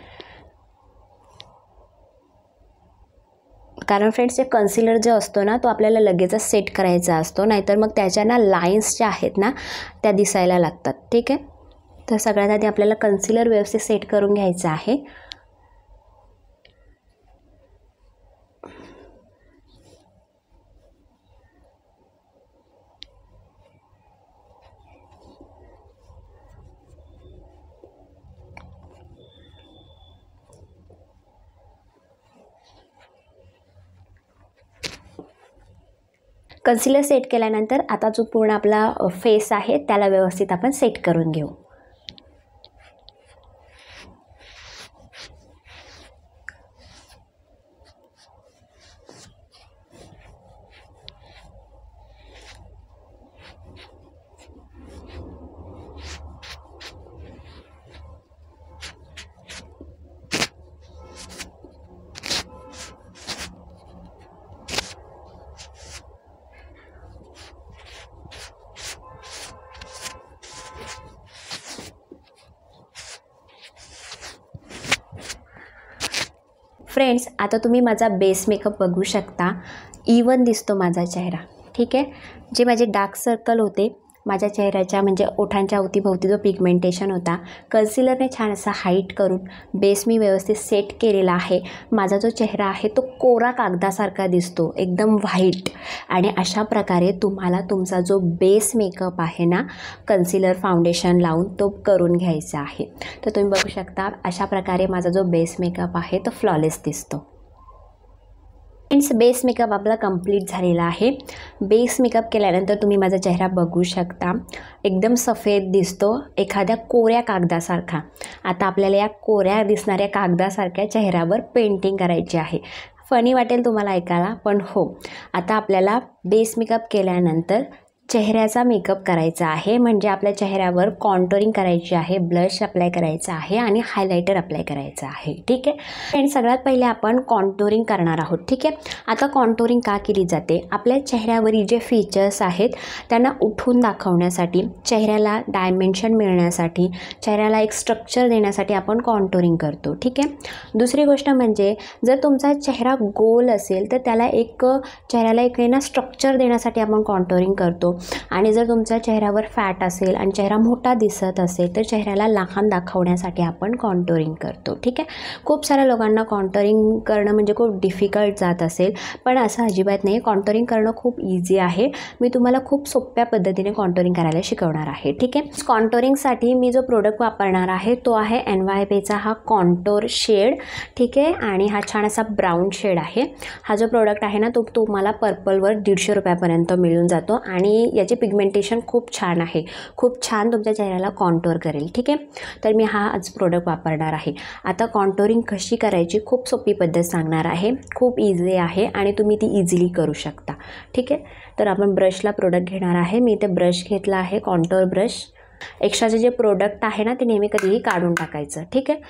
कारण फ्रेंड्स, जे कन्सिलर जो असतो ना तो आपल्याला लगेचच सेट करायचा असतो, नाहीतर मग त्याच्या ना लाईन्स ज्या आहेत ना त्या दिसायला लागतात, ठीक आहे. तर सगळ्यात आधी आपल्याला कन्सिलर व्यवस्थित सेट करून घ्यायचं आहे. कन्सिलर सेट केल्यानंतर आता जो पूर्ण आपला फेस आहे त्याला व्यवस्थित आपण सेट करून घेऊ. फ्रेंड्स, आता तुम्ही माझा बेस मेकअप बघू शकता. इवन दिसतो माझा चेहरा, ठीक आहे. जे माझे डार्क सर्कल होते माझ्या चेहऱ्याच्या म्हणजे ओठांच्या अवतीभोवती जो पिगमेंटेशन होता, कन्सिलरने छान असा हाईट करून बेस मी व्यवस्थित सेट केलेला आहे. माझा जो चेहरा आहे तो कोरा कागदासारखा दिसतो, एकदम व्हाईट. आणि अशा प्रकारे तुम्हाला तुमचा जो बेस मेकअप आहे ना कन्सिलर फाउंडेशन लावून तो करून घ्यायचा आहे. तर तुम्ही बघू शकता अशा प्रकारे माझा जो बेस मेकअप आहे तो फ्लॉलेस दिसतो. फ्रेंड्स, बेस मेकअप आपला कंप्लीट झालेला आहे. बेस मेकअप केल्यानंतर तुम्ही माझा चेहरा बघू शकता, एकदम सफेद दिसतो, एखाद्या कोऱ्या कागदासारखा. आता आपल्याला या कोऱ्या दिसणाऱ्या कागदासारख्या चेहऱ्यावर पेंटिंग करायची आहे. फनी वाटेल तुम्हाला ऐकायला, पण हो, आता आपल्याला बेस मेकअप केल्यानंतर चेहऱ्याचा मेकअप करायचा आहे. म्हणजे आपल्या चेहऱ्यावर कॉन्टोरिंग करायची आहे, ब्लश अप्लाय करायचा आहे आणि हायलायटर अप्लाय करायचं आहे, ठीक आहे. आणि सगळ्यात पहिले आपण कॉन्टोरिंग करणार आहोत, ठीक आहे. आता कॉन्टोरिंग का केली जाते? आपल्या चेहऱ्यावरील जे फीचर्स आहेत त्यांना उठून दाखवण्यासाठी, चेहऱ्याला डायमेन्शन मिळण्यासाठी, चेहऱ्याला एक स्ट्रक्चर देण्यासाठी आपण कॉन्टोरिंग करतो, ठीक आहे. दुसरी गोष्ट म्हणजे जर तुमचा चेहरा गोल असेल तर त्याला चेहऱ्याला एक स्ट्रक्चर देण्यासाठी आपण कॉन्टोरिंग करतो. आणि जर तुमच्या चेहऱ्यावर फॅट असेल आणि चेहरा मोठा दिसत असेल तर चेहऱ्याला लहान दाखवण्यासाठी आपण कॉन्टोरिंग करतो, ठीक आहे. खूप साऱ्या लोकांना कॉन्टोरिंग करणं म्हणजे खूप डिफिकल्ट जात असेल, पण असं अजिबात नाही. कॉन्टोरिंग करणं खूप इझी आहे. मी तुम्हाला खूप सोप्या पद्धतीने कॉन्टोरिंग करायला शिकवणार आहे, ठीक आहे. कॉन्टोरिंगसाठी मी जो प्रोडक्ट वापरणार आहे तो आहे NYPचा हा कॉन्टोर शेड, ठीक आहे. आणि हा छान असा ब्राऊन शेड आहे. हा जो प्रोडक्ट आहे ना तो तुम्हाला पर्पलवर 150 रुपयापर्यंत मिळून जातो आणि याचे पिगमेंटेशन खूप छान आहे, खूप छान तुमच्या चेहऱ्याला कॉन्टोर करेल, ठीक आहे. तर मी हा आज प्रोडक्ट वापरणार आहे. आता कॉन्टोरिंग कशी करायची खूप सोपी पद्धत सांगणार आहे, खूप इझी आहे आणि तुम्ही ती इझिली करू शकता, ठीक आहे. तर आपण ब्रशला प्रोडक्ट घेणार आहे. मी इथे ब्रश घेतला आहे, कॉन्टोर ब्रश. एक्स्ट्राचे जे प्रोडक्ट आहे ना ते नेहमी कधीही काढून टाकायचं, ठीक आहे.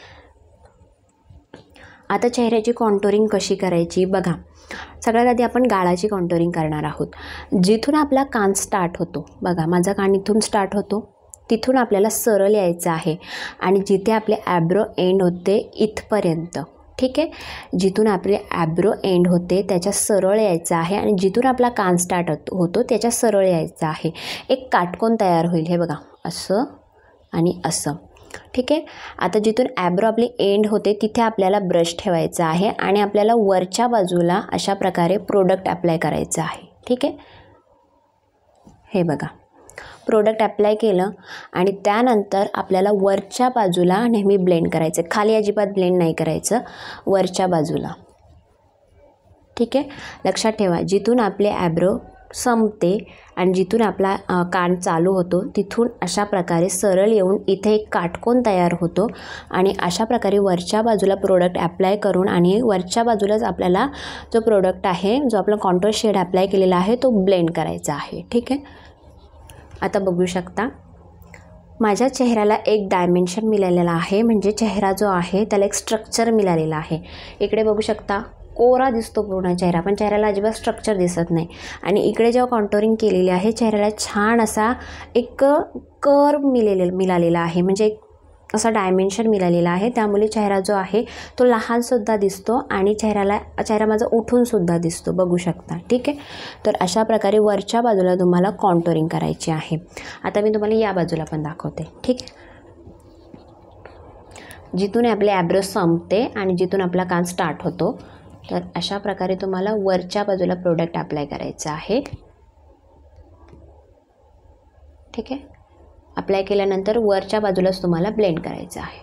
आता चेहऱ्याची कॉन्टोरिंग कशी करायची बघा. सगळ्यात आधी आपण गालाची कॉन्टोरिंग करणार आहोत. जिथून आपला कान स्टार्ट होतो, बघा माझा कान इथून स्टार्ट होतो, तिथून आपल्याला सरळ यायचं आहे आणि जिथे आपले ॲब्रो एंड होते इथपर्यंत, ठीक आहे. जिथून आपले ॲब्रो एंड होते त्याच्या सरळ यायचं आहे आणि जिथून आपला कान स्टार्ट होतो त्याच्या सरळ यायचं आहे. एक काटकोन तयार होईल, हे बघा, असं आणि असं, ठीक आहे. आता जिथून ॲब्रो आपली एंड होते तिथे आपल्याला ब्रश ठेवायचा आहे आणि आपल्याला वरच्या बाजूला अशा प्रकारे प्रोडक्ट अप्लाय करायचं आहे, ठीक आहे. हे बघा, प्रोडक्ट अप्लाय केलं आणि त्यानंतर आपल्याला वरच्या बाजूला नेहमी ब्लेंड करायचं, खाली अजिबात ब्लेंड नाही करायचं, वरच्या बाजूला, ठीक आहे. लक्षात ठेवा, जिथून आपले ॲब्रो संपते आणि जिथून आपला कान चालू होतो तिथून अशा प्रकारे सरळ येऊन इथे एक काटकोन तयार होतो आणि अशा प्रकारे वरच्या बाजूला प्रोडक्ट ॲप्लाय करून आणि वरच्या बाजूलाच आपल्याला जो प्रोडक्ट आहे, जो आपला कॉन्टूर शेड ॲप्लाय केलेला आहे तो ब्लेंड करायचा आहे. ठीक आहे, आता बघू शकता माझ्या चेहऱ्याला एक डायमेन्शन मिळालेला आहे, म्हणजे चेहरा जो आहे त्याला एक स्ट्रक्चर मिळालेला आहे. इकडे बघू शकता कोरा दिसतो पूर्ण चेहरा, पण चेहऱ्याला अजिबात स्ट्रक्चर दिसत नाही. आणि इकडे जेव्हा कॉन्टोरिंग केलेली आहे चेहऱ्याला छान असा एक कर्व मिळालेला आहे, म्हणजे असा डायमेन्शन मिळालेला आहे. त्यामुळे चेहरा जो आहे तो लहानसुद्धा दिसतो आणि चेहरा माझा उठूनसुद्धा दिसतो, बघू शकता. ठीक आहे, तर अशा प्रकारे वरच्या बाजूला तुम्हाला कॉन्टोरिंग करायची आहे. आता मी तुम्हाला या बाजूला पण दाखवते. ठीक आहे, जिथून आपले ॲब्रो संपते आणि जिथून आपला कान स्टार्ट होतो, तर अशा प्रकारे तुम्हाला वरच्या बाजूला प्रोडक्ट अप्लाय करायचं आहे. ठीक आहे, अप्लाय केल्यानंतर वरच्या बाजूलाच तुम्हाला ब्लेंड करायचं आहे.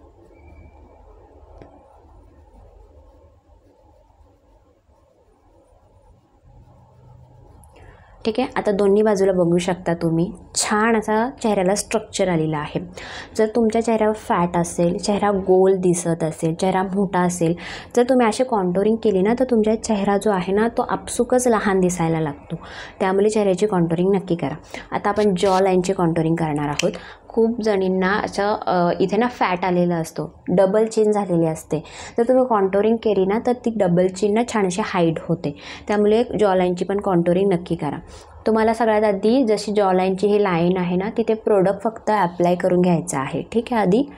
ठीक आहे, आता दोन्ही बाजूला बघू शकता तुम्ही छान असा चेहऱ्याला स्ट्रक्चर आलेला आहे. जर तुमच्या चेहऱ्यावर फॅट असेल, चेहरा गोल दिसत असेल, चेहरा मोठा असेल, जर तुम्ही असे कॉन्टोरिंग केली ना तर तुमचा चेहरा जो आहे ना तो आपसुकच लहान दिसायला लागतो. त्यामुळे चेहऱ्याची कॉन्टोरिंग नक्की करा. आता आपण जॉ लाईनची कॉन्टोरिंग करणार आहोत. खूप जणींना असं इथे ना फॅट आलेला असतो, डबल चिन झालेली असते. जर तुम्ही कॉन्टोरिंग केली ना तर ती डबल चिन ना छान अशी हाईड होते. त्यामुळे जॉ लाईनची पण कॉन्टोरिंग नक्की करा. तुम्हाला सगळ्यात आधी जशी जॉ लाईनची ही लाईन आहे ना तिथे प्रोडक्ट फक्त अप्लाय करून घ्यायचं आहे. ठीक आहे, आधी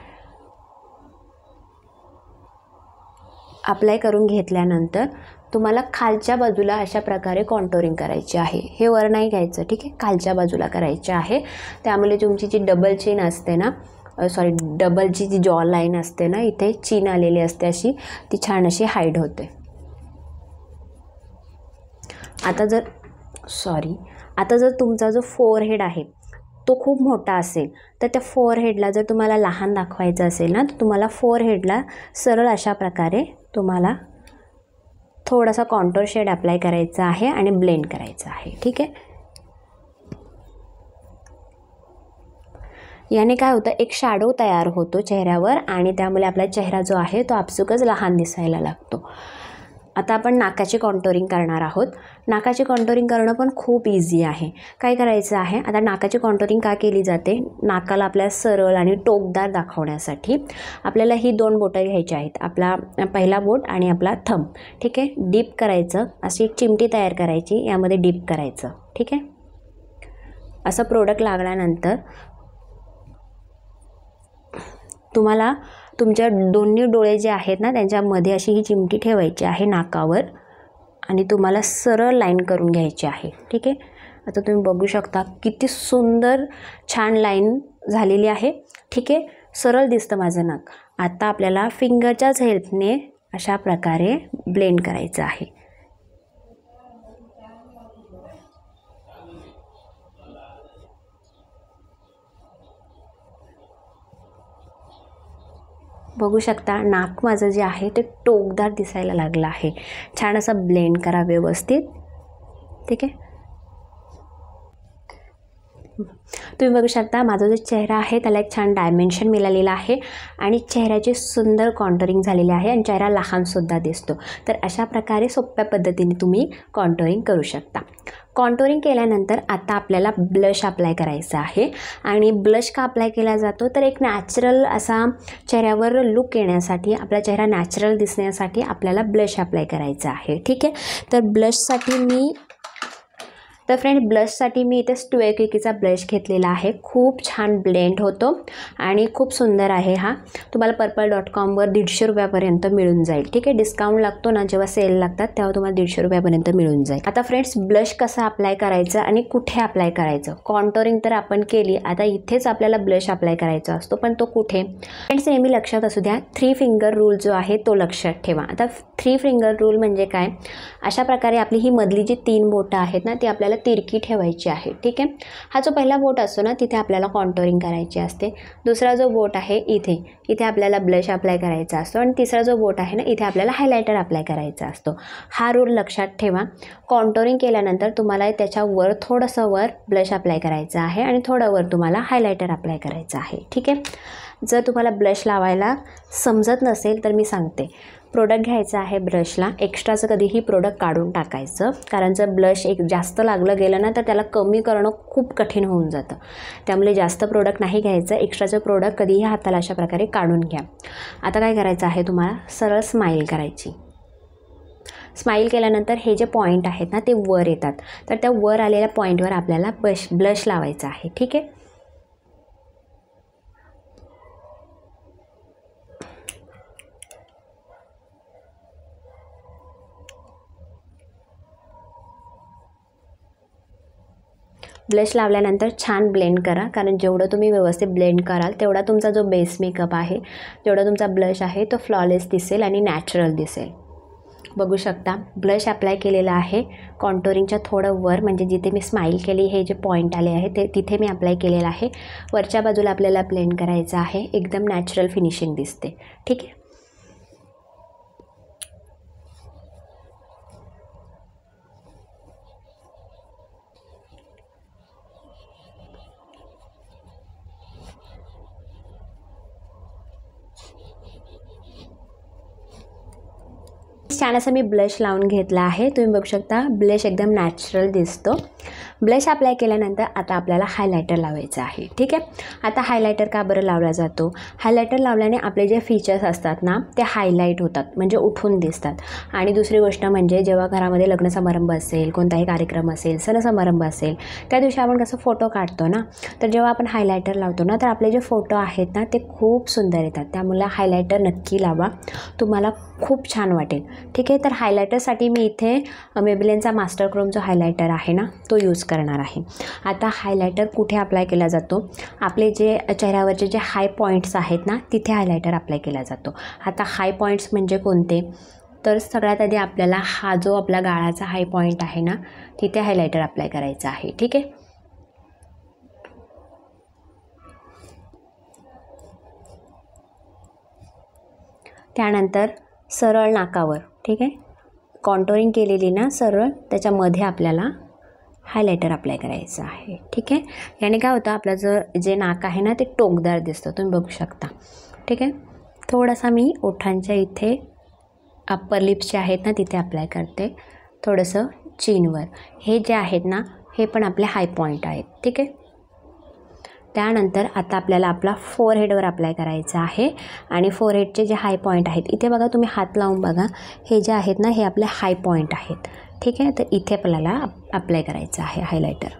अप्लाय करून घेतल्यानंतर तुम्हाला खालच्या बाजूला अशा प्रकारे कॉन्टोरिंग करायची आहे. हे वर नाही घ्यायचं. ठीक आहे, खालच्या बाजूला करायचे आहे. त्यामुळे तुमची जी डबल चीन असते ना, डबलची जी जॉ लाईन असते ना, इथे चीन आलेली असते अशी, ती छान अशी हाईड होते. आता जर तुमचा जो फोरहेड आहे तो खूप मोठा असेल तर त्या फोरहेडला जर तुम्हाला लहान दाखवायचं असेल ना तर तुम्हाला फोरहेडला सरळ अशा प्रकारे तुम्हाला थोडासा कॉन्टूर शेड अप्लाय करायचा आहे आणि ब्लेंड करायचं आहे. ठीक आहे, याने काय होतं, एक शॅडो तयार होतो चेहऱ्यावर आणि त्यामुळे आपला चेहरा जो आहे तो आपसुकच लहान दिसायला लागतो. आता आपण नाकाची कॉन्टोरिंग करणार आहोत. नाकाची कॉन्टोरिंग करणं पण खूप इझी आहे. काय करायचं आहे, आता नाकाची कॉन्टोरिंग का केली जाते, नाकाला आपल्या सरळ आणि टोकदार दाखवण्यासाठी आपल्याला ही दोन बोटं घ्यायची आहेत, आपला पहिला बोट आणि आपला थंब. ठीक आहे, डीप करायचं, अशी एक चिमटी तयार करायची, यामध्ये डीप करायचं. ठीक आहे, असं प्रोडक्ट लागल्यानंतर तुम्हाला तुमच्या दोन्ही डोळे जे आहेत ना त्यांच्यामध्ये अशी ही चिमटी ठेवायची आहे नाकावर आणि तुम्हाला सरळ लाईन करून घ्यायची आहे. ठीक आहे, आता तुम्ही बघू शकता किती सुंदर छान लाईन झालेली आहे. ठीक आहे, सरळ दिसतं माझं नाक. आता आपल्याला फिंगरच्याच हेल्पने अशा प्रकारे ब्लेंड करायचं आहे. बघू शकता नाक माझं जे आहे ते टोकदार दिसायला लागलं आहे. छान असं ब्लेंड करा व्यवस्थित. ठीक आहे, तुम्ही बघू शकता माझा जो चेहरा आहे त्याला एक छान डायमेन्शन मिळालेलं आहे आणि चेहऱ्याची सुंदर कॉन्टोरिंग झालेली आहे आणि चेहरा लहानसुद्धा दिसतो. तर अशा प्रकारे सोप्या पद्धतीने तुम्ही कॉन्टोरिंग करू शकता. कॉन्टोरिंग केल्यानंतर आता आपल्याला ब्लश अप्लाय करायचा आहे आणि ब्लश का अप्लाय केला जातो तर एक नॅचरल असा चेहऱ्यावर लुक येण्यासाठी, आपला चेहरा नॅचरल दिसण्यासाठी आपल्याला ब्लश अप्लाय करायचा आहे. ठीक आहे, तर फ्रेंड ब्लशसाठी मी इथे स्टुएकिकीचा ब्लश घेतलेला आहे. खूप छान ब्लेंड होतो आणि खूप सुंदर आहे हा. तुम्हाला purple.com वर 150 रुपयापर्यंत मिळून जाईल. ठीक आहे, डिस्काउंट लागतो ना जेव्हा सेल लागतात तेव्हा तुम्हाला 150 रुपयापर्यंत मिळून जाईल. आता फ्रेंड्स ब्लश कसं अप्लाय करायचं आणि कुठे अप्लाय करायचं, कॉन्टोरिंग तर आपण केली, आता इथेच आपल्याला ब्लश अप्लाय करायचा असतो, पण तो कुठे फ्रेंड्स नेहमी लक्षात असू द्या. 3 फिंगर रूल जो आहे तो लक्षात ठेवा. आता 3 फिंगर रूल म्हणजे काय, अशा प्रकारे आपली ही मधली जी 3 बोटं आहेत ना ती आपल्याला तिरकी ठेवायची आहे. ठीक आहे. हा जो पहिला बोट असतो ना तिथे आपल्याला कॉन्टोरिंग करायची असते. दुसरा जो बोट आहे इथे आपल्याला ब्लश अप्लाय करायचा असतो आणि तिसरा जो बोट आहे ना इथे आपल्याला हायलायटर अप्लाय करायचा असतो. हा रूल लक्षात ठेवा. कॉन्टोरिंग केल्यानंतर तुम्हाला त्याच्यावर थोडंसं वर ब्लश अप्लाय करायचं आहे आणि थोडं वर तुम्हाला हायलायटर अप्लाय करायचं आहे. ठीक आहे. जर तुम्हाला ब्लश लावायला समजत नसेल तर मी सांगते. प्रोडक्ट घ्यायचं आहे ब्रशला, एक्स्ट्राचं कधीही प्रोडक्ट काढून टाकायचं, कारण जर ब्लश एक जास्त लागलं गेलं ना तर त्याला कमी करणं खूप कठीण होऊन जातं. त्यामुळे जास्त प्रोडक्ट नाही घ्यायचं, एक्स्ट्राचं प्रोडक्ट कधीही हाताला अशा प्रकारे काढून घ्या. आता काय करायचं आहे तुम्हाला, सरळ स्माईल करायची. स्माईल केल्यानंतर हे जे पॉईंट आहेत ना ते वर येतात, तर त्या वर आलेल्या पॉईंटवर आपल्याला ब्लश लावायचा आहे. ठीक आहे. ब्लश लावल्यानंतर छान ब्लेंड करा, कारण जेवढं तुम्ही व्यवस्थित ब्लेंड कराल तेवढा तुमचा जो बेस मेकअप आहे, जेवढा तुमचा ब्लश आहे तो फ्लॉलेस दिसेल आणि नॅचरल दिसेल. बघू शकता ब्लश अप्लाय केलेला आहे कॉन्टोरिंगच्या थोडं वर, म्हणजे जिथे मी स्माईल केली हे जे पॉईंट आले आहे ते तिथे मी अप्लाय केलेलं आहे. वरच्या बाजूला आपल्याला ब्लेंड करायचं आहे, एकदम नॅचरल फिनिशिंग दिसते. ठीक आहे. छान असं मी ब्लश लावून घेतला आहे. तुम्ही बघू शकता ब्लश एकदम नॅचरल दिसतो. ब्लश अप्लाय केल्यानंतर आता आपल्याला हायलायटर लावायचं आहे. ठीक आहे. आता हायलायटर का बरं लावला जातो, हायलायटर लावल्याने आपले जे फीचर्स असतात ना ते हायलाईट होतात, म्हणजे उठून दिसतात. आणि दुसरी गोष्ट म्हणजे जेव्हा घरामध्ये लग्न समारंभ असेल, कोणताही कार्यक्रम असेल, सण समारंभ असेल, त्या दिवशी आपण कसं फोटो काढतो ना, तर जेव्हा आपण हायलायटर लावतो ना तर आपले जे फोटो आहेत ना ते खूप सुंदर येतात. त्यामुळे हायलायटर नक्की लावा, तुम्हाला खूप छान वाटेल. ठीक आहे. तर हायलायटरसाठी मी इथे मेबेलिनचा मास्टर क्रोम जो हायलायटर आहे ना तो यूज करणार आहे. आता हायलायटर कुठे अप्लाय केला जातो, आपले जे चेहऱ्यावरचे जे हाय पॉईंट्स आहेत ना तिथे हायलायटर अप्लाय केला जातो. आता हाय पॉईंट्स म्हणजे कोणते, तर सगळ्यात आधी आपल्याला हा जो आपला गाळाचा हाय पॉईंट आहे ना तिथे हायलायटर अप्लाय करायचं आहे. ठीक आहे. त्यानंतर सरळ नाकावर, ठीक आहे, कॉन्टोरिंग केलेली ना सरळ त्याच्यामध्ये आपल्याला हायलायटर अप्लाय करायचं आहे. ठीक आहे. याने काय होतं, आपलं जे नाक आहे ना ते टोकदार दिसतं, तुम्ही बघू शकता. ठीक आहे. थोडासा मी ओठांच्या इथे अप्पर लिप्स जे आहेत ना तिथे अप्लाय करते, थोडंसं चीनवर. हे जे आहेत ना हे पण आपले हाय पॉईंट आहेत. ठीक आहे. त्यानंतर आता आपल्याला आपला फोरहेडवर अप्लाय करायचं आहे आणि फोरहेडचे जे हाय पॉईंट आहेत इथे बघा, तुम्ही हात लावून बघा, हे जे आहेत ना हे आपले हाय पॉईंट आहेत. ठीक आहे. तर इथे आपल्याला अप्लाय करायचं आहे हायलायटर.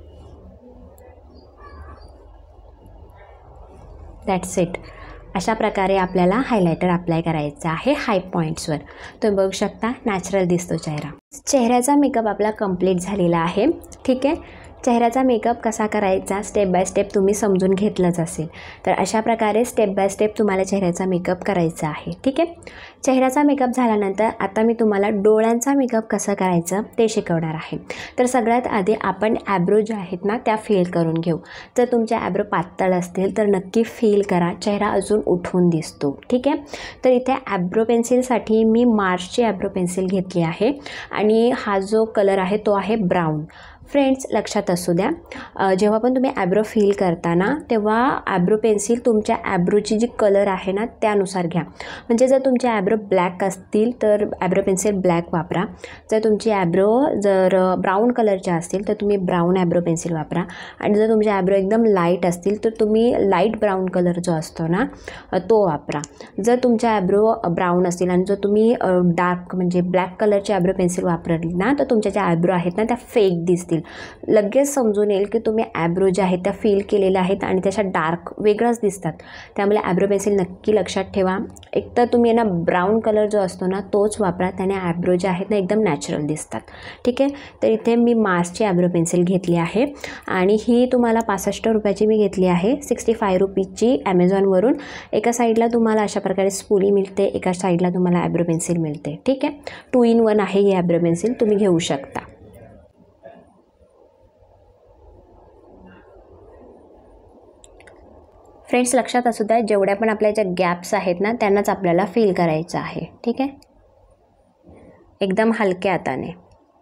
That's it. अशा प्रकारे आपल्याला हायलायटर अप्लाय करायचं आहे हाय पॉईंट्सवर. तुम्ही बघू शकता नॅचरल दिसतो चेहरा. चेहऱ्याचा मेकअप आपला कंप्लीट झालेला आहे. ठीक आहे. चेहऱ्याचा मेकअप कसा करायचा स्टेप बाय स्टेप तुम्ही समजून घेतलंच असेल, तर अशा प्रकारे स्टेप बाय स्टेप तुम्हाला चेहऱ्याचा मेकअप करायचा आहे. ठीक आहे. चेहऱ्याचा मेकअप झाल्यानंतर आता मी तुम्हाला डोळ्यांचा मेकअप कसं करायचं ते शिकवणार आहे. तर सगळ्यात आधी आपण ॲब्रो जे आहेत ना त्या फील करून घेऊ. जर तुमचे ॲब्रो पातळ असतील तर नक्की फील करा, चेहरा अजून उठून दिसतो. ठीक आहे. तर इथे ॲब्रो पेन्सिलसाठी मी मार्सची ॲब्रो पेन्सिल घेतली आहे आणि हा जो कलर आहे तो आहे ब्राऊन. फ्रेंड्स लक्षात असू द्या, जेव्हा पण तुम्ही ॲब्रो फील करता ना तेव्हा ॲब्रो पेन्सिल तुमच्या ॲब्रोची जी कलर आहे ना त्यानुसार घ्या. म्हणजे जर तुमचे ॲब्रो ब्लॅक असतील तर ॲब्रो पेन्सिल ब्लॅक वापरा. जर तुमची ॲब्रो ब्राऊन कलरचे असतील तर तुम्ही ब्राऊन ॲब्रो पेन्सिल वापरा. आणि जर तुमचे ॲब्रो एकदम लाईट असतील तर तुम्ही लाईट ब्राऊन कलर जो असतो ना तो वापरा. जर तुमच्या ॲब्रो ब्राऊन असतील आणि जर तुम्ही डार्क म्हणजे ब्लॅक कलरची ॲब्रो पेन्सिल वापरली ना तर तुमच्या ज्या ॲब्रो आहेत ना त्या फेक दिसतील. लगेच समजून येईल की तुम्ही ॲब्रो ज्या आहेत त्या फील केलेल्या आहेत आणि त्याच्या डार्क वेगळंच दिसतात. त्यामुळे ॲब्रो पेन्सिल नक्की लक्षात ठेवा. एकतर तुम्ही ना ब्राऊन कलर जो असतो ना तोच वापरा, त्याने ॲब्रो जे आहेत ना एकदम नॅचरल दिसतात. ठीक आहे. तर इथे मी मार्सची ॲब्रो पेन्सिल घेतली आहे आणि ही तुम्हाला 65 रुपयाची मी घेतली आहे, 65 रुपीची ॲमेझॉनवरून. एका साईडला तुम्हाला अशा प्रकारे स्पूली मिळते, एका साईडला तुम्हाला ॲब्रो पेन्सिल मिळते. ठीक आहे. 2 in 1 आहे ही ॲब्रो पेन्सिल, तुम्ही घेऊ शकता. फ्रेंड्स लक्षात असू द्या, जेवढ्या पण आपल्या ज्या गॅप्स आहेत ना त्यांनाच आपल्याला फिल करायचं आहे. ठीक आहे, एकदम हलक्या हाताने.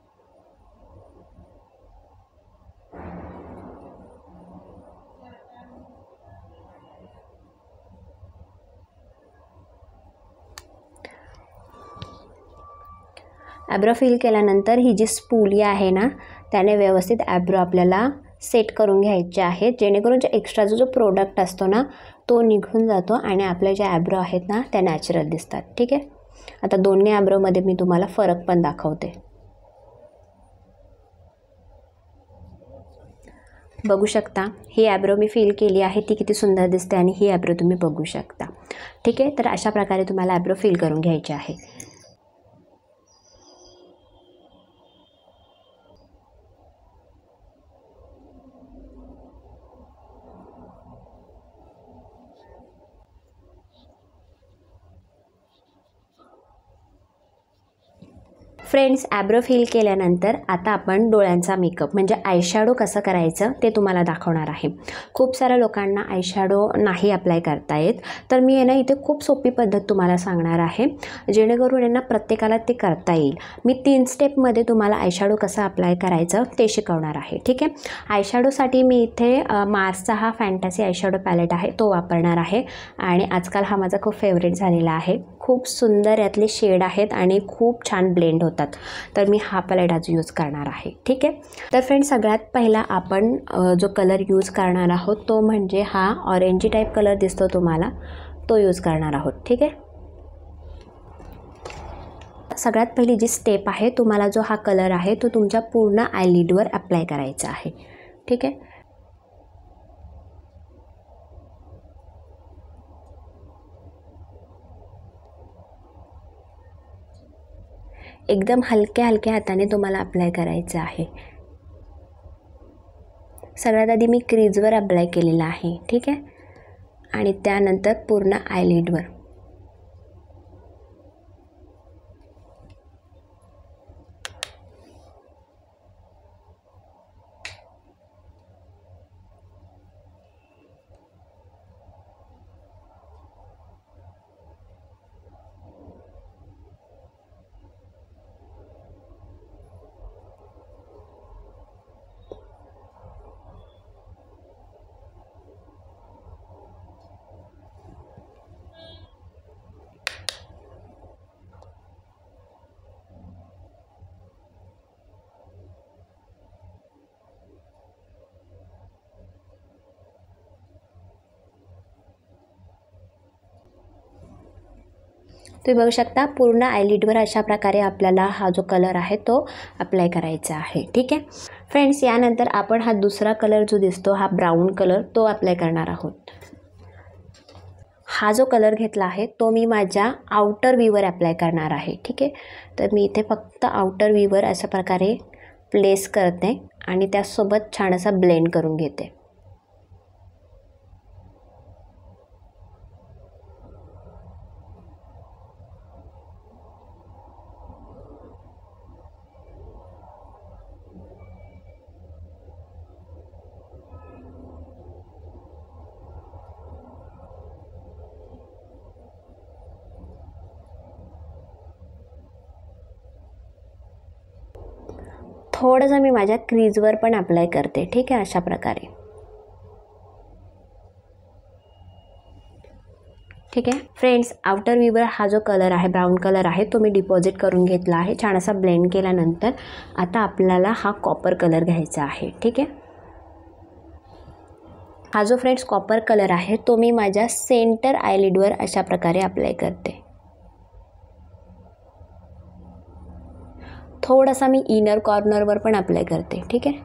ॲब्रो फिल केल्यानंतर ही जी स्पूली आहे ना त्याने व्यवस्थित ॲब्रो आपल्याला सेट करून घ्यायचे आहेत, जेणेकरून जे एक्स्ट्राचा जो प्रोडक्ट असतो ना तो निघून जातो आणि आपले जे ॲब्रो आहेत ना त्या नॅचरल दिसतात. ठीक आहे, आता दोन्ही ॲब्रोमध्ये मी तुम्हाला फरक पण दाखवते. बघू शकता ही ॲब्रो मी फिल केली आहे, ती किती सुंदर दिसते आणि ही ॲब्रो तुम्ही बघू शकता. ठीक आहे, तर अशा प्रकारे तुम्हाला ॲब्रो फिल करून घ्यायचे आहे. फ्रेंड्स ॲब्रो फिल केल्यानंतर आता आपण डोळ्यांचा मेकअप म्हणजे आयशॅडो कसं करायचं ते तुम्हाला दाखवणार आहे. खूप साऱ्या लोकांना आयशॅडो नाही अप्लाय करता येत, तर मी ना इथे खूप सोपी पद्धत तुम्हाला सांगणार आहे, जेणेकरून यांना प्रत्येकाला ते करता येईल. मी 3 स्टेपमध्ये तुम्हाला आयशॅडो कसं अप्लाय करायचं ते शिकवणार आहे. ठीक आहे, आयशॅडोसाठी मी इथे मार्सचा हा फॅन्टॅसी आयशॅडो पॅलेट आहे तो वापरणार आहे आणि आजकाल हा माझा खूप फेवरेट झालेला आहे. खूप सुंदर यातले शेड आहेत आणि खूप छान ब्लेंड होतात, तर मी हा पॅलेट आज यूज करणार आहे. ठीक आहे, तर फ्रेंड्स सगळ्यात पहिला आपण जो कलर यूज करणार आहोत तो म्हणजे हा ऑरेंजी टाईप कलर दिसतो तुम्हाला, तो यूज करणार आहोत. ठीक आहे, सगळ्यात पहिली जी स्टेप आहे, तुम्हाला जो हा कलर आहे तो तुमच्या पूर्ण आयलिडवर अप्लाय करायचा आहे. ठीक आहे, एकदम हलक्या हलक्या हाताने तुम्हाला अप्लाय करायचं आहे. सगळ्यात आधी मी क्रीजवर अप्लाय केलेला आहे. ठीक आहे, आणि त्यानंतर पूर्ण आयलिडवर. तुम्ही बघू शकता पूर्ण आयलिडवर अशा प्रकारे आपल्याला हा जो कलर आहे तो अप्लाय करायचा आहे. ठीक आहे फ्रेंड्स, यानंतर आपण हा दुसरा कलर जो दिसतो हा ब्राऊन कलर तो अप्लाय करणार आहोत. हा जो कलर घेतला आहे तो मी माझ्या आउटर व्हीवर अप्लाय करणार आहे. ठीक आहे, तर मी इथे फक्त आउटर व्हीवर अशा प्रकारे प्लेस करते आणि त्यासोबत छान असा ब्लेंड करून घेते. थोडंसं मी माझ्या क्रीजवर पण अप्लाय करते. ठीक आहे, अशा प्रकारे. ठीक आहे फ्रेंड्स, आउटर व्हीवर हा जो कलर आहे ब्राऊन कलर आहे तो मी डिपॉझिट करून घेतला आहे. छान असा ब्लेंड केल्यानंतर आता आपल्याला हा कॉपर कलर घ्यायचा आहे. ठीक आहे, हा जो फ्रेंड्स कॉपर कलर आहे तो मी माझ्या सेंटर आयलिडवर अशा प्रकारे अप्लाय करते. थोडासा मी इनर कॉर्नरवर पण अप्लाय करते. ठीक आहे,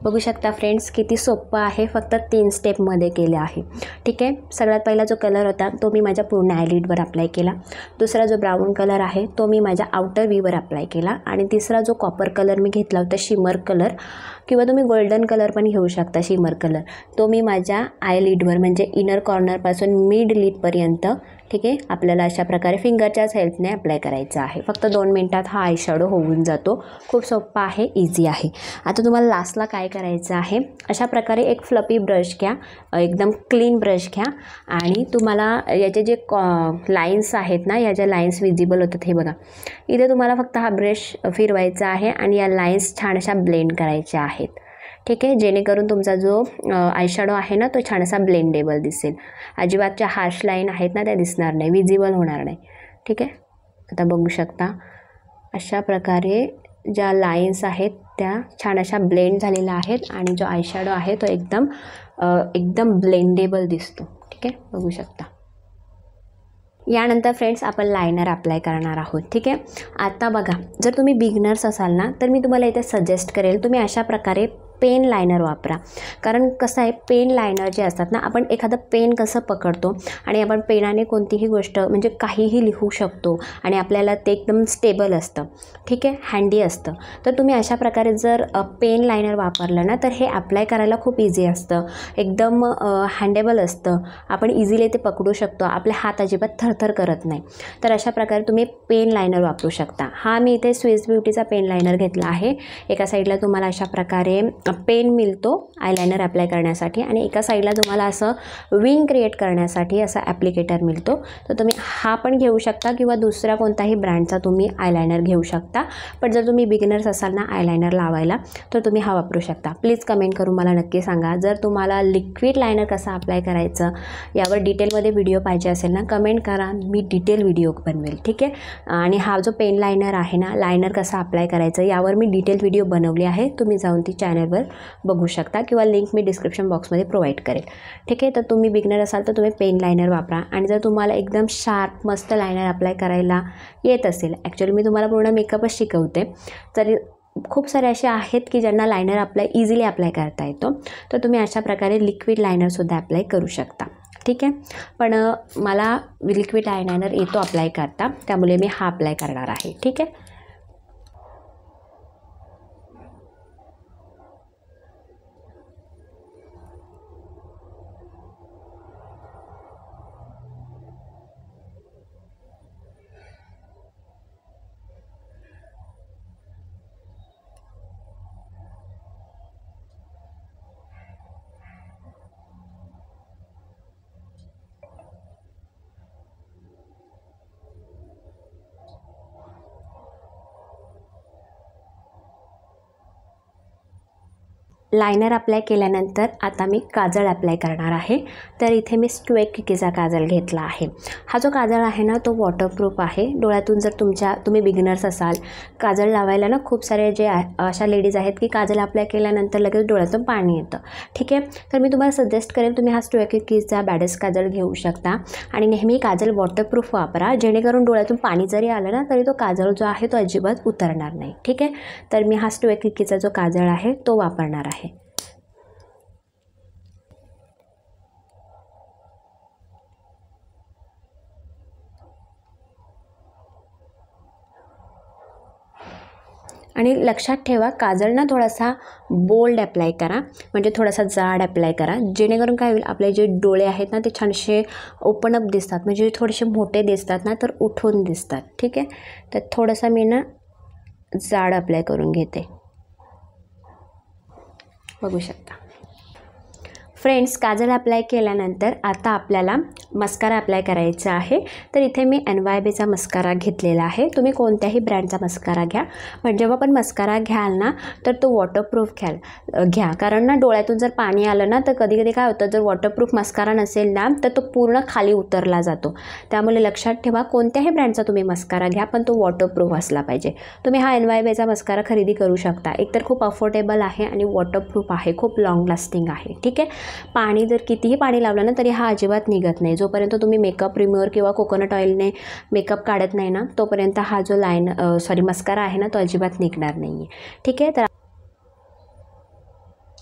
बघू शकता फ्रेंड्स किती सोपं आहे, फक्त 3 स्टेपमध्ये केलं आहे. ठीक आहे. सगळ्यात पहिला जो कलर होता तो मी माझ्या पूर्ण आयलिडवर अप्लाय केला. दुसरा जो ब्राऊन कलर आहे तो मी माझ्या आउटर व्हीवर अप्लाय केला. आणि तिसरा जो कॉपर कलर मी घेतला होता शिमर कलर, किंवा तुम्ही गोल्डन कलर पण घेऊ शकता शिमर कलर, तो मी माझ्या आयलिडवर म्हणजे इनर कॉर्नरपासून मिड लिडपर्यंत, ठीक आहे, आपल्याला अशा प्रकारे फिंगरच्याच हेल्पने अप्लाय करायचा आहे. फक्त 2 मिनटात हा आय शॅडो होऊन जातो. खूप सोपा आहे, इझी आहे. आता तुम्हाला लास्टला काय करायचं आहे, अशा प्रकारे एक फ्लपी ब्रश घ्या, एकदम क्लीन ब्रश घ्या. आणि तुम्हाला याचे जे लाईन्स आहेत ना, या ज्या लाईन्स विजिबल होतात हे बघा, इथे तुम्हाला फक्त हा ब्रश फिरवायचा आहे आणि या लाईन्स छान अशा ब्लेंड करायच्या आहेत. ठीक आहे, जेणेकरून तुमचा जो आयशॅडो आहे ना तो छानसा ब्लेंडेबल दिसेल. अजिबात ज्या हार्श लाईन आहेत ना त्या दिसणार नाही, विजिबल होणार नाही. ठीक आहे, आता बघू शकता अशा प्रकारे ज्या लाईन्स आहेत त्या छान अशा ब्लेंड झालेल्या आहेत आणि जो आयशॅडो आहे तो एकदम ब्लेंडेबल दिसतो. ठीक आहे, बघू शकता. यानंतर फ्रेंड्स आपण लायनर अप्लाय करणार आहोत. ठीक आहे, आता बघा, जर तुम्ही बिगिनर्स असाल ना तर मी तुम्हाला इथे सजेस्ट करेल तुम्ही अशा प्रकारे पेन लायनर वापरा. कारण कसं आहे, पेन लायनर जे असतात ना, आपण एखादं पेन कसं पकडतो आणि आपण पेनाने कोणतीही गोष्ट म्हणजे काहीही लिहू शकतो आणि आपल्याला ते एकदम स्टेबल असतं. ठीक आहे, हँडी असतं. तर तुम्ही अशा प्रकारे जर पेन लायनर वापरलं ना तर हे अप्लाय करायला खूप इझी असतं, एकदम हँडेबल असतं, आपण इझिली ते पकडू शकतो, आपले हात अजिबात थरथर करत नाही. तर अशा प्रकारे तुम्ही पेन लायनर वापरू शकता. हा मी इथे स्विस ब्युटीचा पेन लायनर घेतला आहे. एका साईडला तुम्हाला अशा प्रकारे पेन मिळतो आयलायनर अप्लाय करण्यासाठी आणि एका साईडला तुम्हाला असं विंग क्रिएट करण्यासाठी असा ॲप्लिकेटर मिळतो. तर तुम्ही हा पण घेऊ शकता किंवा दुसऱ्या कोणताही ब्रँडचा तुम्ही आयलायनर घेऊ शकता. पण जर तुम्ही बिगिनर्स असाल ना आयलायनर लावायला तर तुम्ही हा वापरू शकता. प्लीज कमेंट करून मला नक्की सांगा. जर तुम्हाला लिक्विड लायनर कसं अप्लाय करायचं यावर डिटेलमध्ये व्हिडिओ पाहिजे असेल ना कमेंट करा, मी डिटेल व्हिडिओ बनवेल. ठीक आहे, आणि हा जो पेन लायनर आहे ना, लायनर कसं अप्लाय करायचं यावर मी डिटेल व्हिडिओ बनवली आहे, तुम्ही जाऊन ती चॅनलवर बघू शकता किंवा लिंक मी डिस्क्रिप्शन बॉक्समध्ये प्रोव्हाइड करेल. ठीक आहे, तर तुम्ही बिगनर असाल तर तुम्ही पेन लायनर वापरा. आणि जर तुम्हाला एकदम शार्प मस्त लायनर अप्लाय करायला येत असेल, ॲक्च्युअली मी तुम्हाला पूर्ण मेकअपच शिकवते, तर खूप सारे असे आहेत की ज्यांना लायनर इझिली अप्लाय करता येतो, तर तुम्ही अशा प्रकारे लिक्विड लायनरसुद्धा अप्लाय करू शकता. ठीक आहे, पण मला लिक्विड लायनर येतो अप्लाय करता, त्यामुळे मी हा अप्लाय करणार आहे. ठीक आहे, लायनर अप्लाय केल्यानंतर आता मी काजळ अप्लाय करणार आहे. तर इथे मी स्ट्वेकिकीचा काजळ घेतला आहे. हा जो काजळ आहे ना तो वॉटरप्रूफ आहे. डोळ्यातून जर तुम्ही बिगिनर्स असाल, काजळ लावायला ना खूप सारे अशा लेडीज आहेत की काजळ अप्लाय केल्यानंतर लगेच डोळ्यातून पाणी येतं. ठीक आहे, तर मी तुम्हाला सजेस्ट करेन तुम्ही हा स्ट्वेकिकीचा बॅडस काजळ घेऊ शकता आणि नेहमी काजळ वॉटरप्रूफ वापरा, जेणेकरून डोळ्यातून पाणी जरी आलं ना तरी तो काजळ जो आहे तो अजिबात उतरणार नाही. ठीक आहे, तर मी हा स्ट्वेकिकीचा जो काजळ आहे तो वापरणार आहे. आणि लक्षात ठेवा काजळ ना थोडासा बोल्ड अप्लाय करा, म्हणजे थोडासा जाड अप्लाय करा, जेणेकरून काय होईल आपले जे डोळे आहेत ना ते छानसे ओपन अप दिसतात, म्हणजे थोडेसे मोठे दिसतात ना तर उठून दिसतात. ठीक आहे, तर थोडासा मी ना जाड अप्लाय करून घेते, बघू शकता. फ्रेंड्स, काजळ अप्लाय केल्यानंतर आता आपल्याला मस्कारा अप्लाय करायचा आहे. तर इथे मी NYBचा मस्कारा घेतलेला आहे. तुम्ही कोणत्याही ब्रँडचा मस्कारा घ्या, पण जेव्हा पण मस्कारा घ्याल ना तर तो वॉटरप्रूफ घ्या, कारण ना डोळ्यातून जर पाणी आलं ना तर कधी कधी काय होतं, जर वॉटरप्रूफ मस्कारा नसेल ना तर तो पूर्ण खाली उतरला जातो. त्यामुळे लक्षात ठेवा कोणत्याही ब्रँडचा तुम्ही मस्कारा घ्या पण तो वॉटरप्रूफ असला पाहिजे. तुम्ही हा NYBचा मस्कारा खरेदी करू शकता. एकतर खूप अफोर्डेबल आहे आणि वॉटरप्रूफ आहे, खूप लॉंग लास्टिंग आहे. ठीक आहे, पाणी जर कितीही पाणी लावलं ना तरी हा अजिबात निघत नाही. जोपर्यंत तुम्ही मेकअप रिमूव्हर किंवा कोकोनट ऑइलने मेकअप काढत नाही ना तोपर्यंत हा जो मस्कारा आहे ना तो अजिबात निघणार नाही आहे. ठीक आहे, तर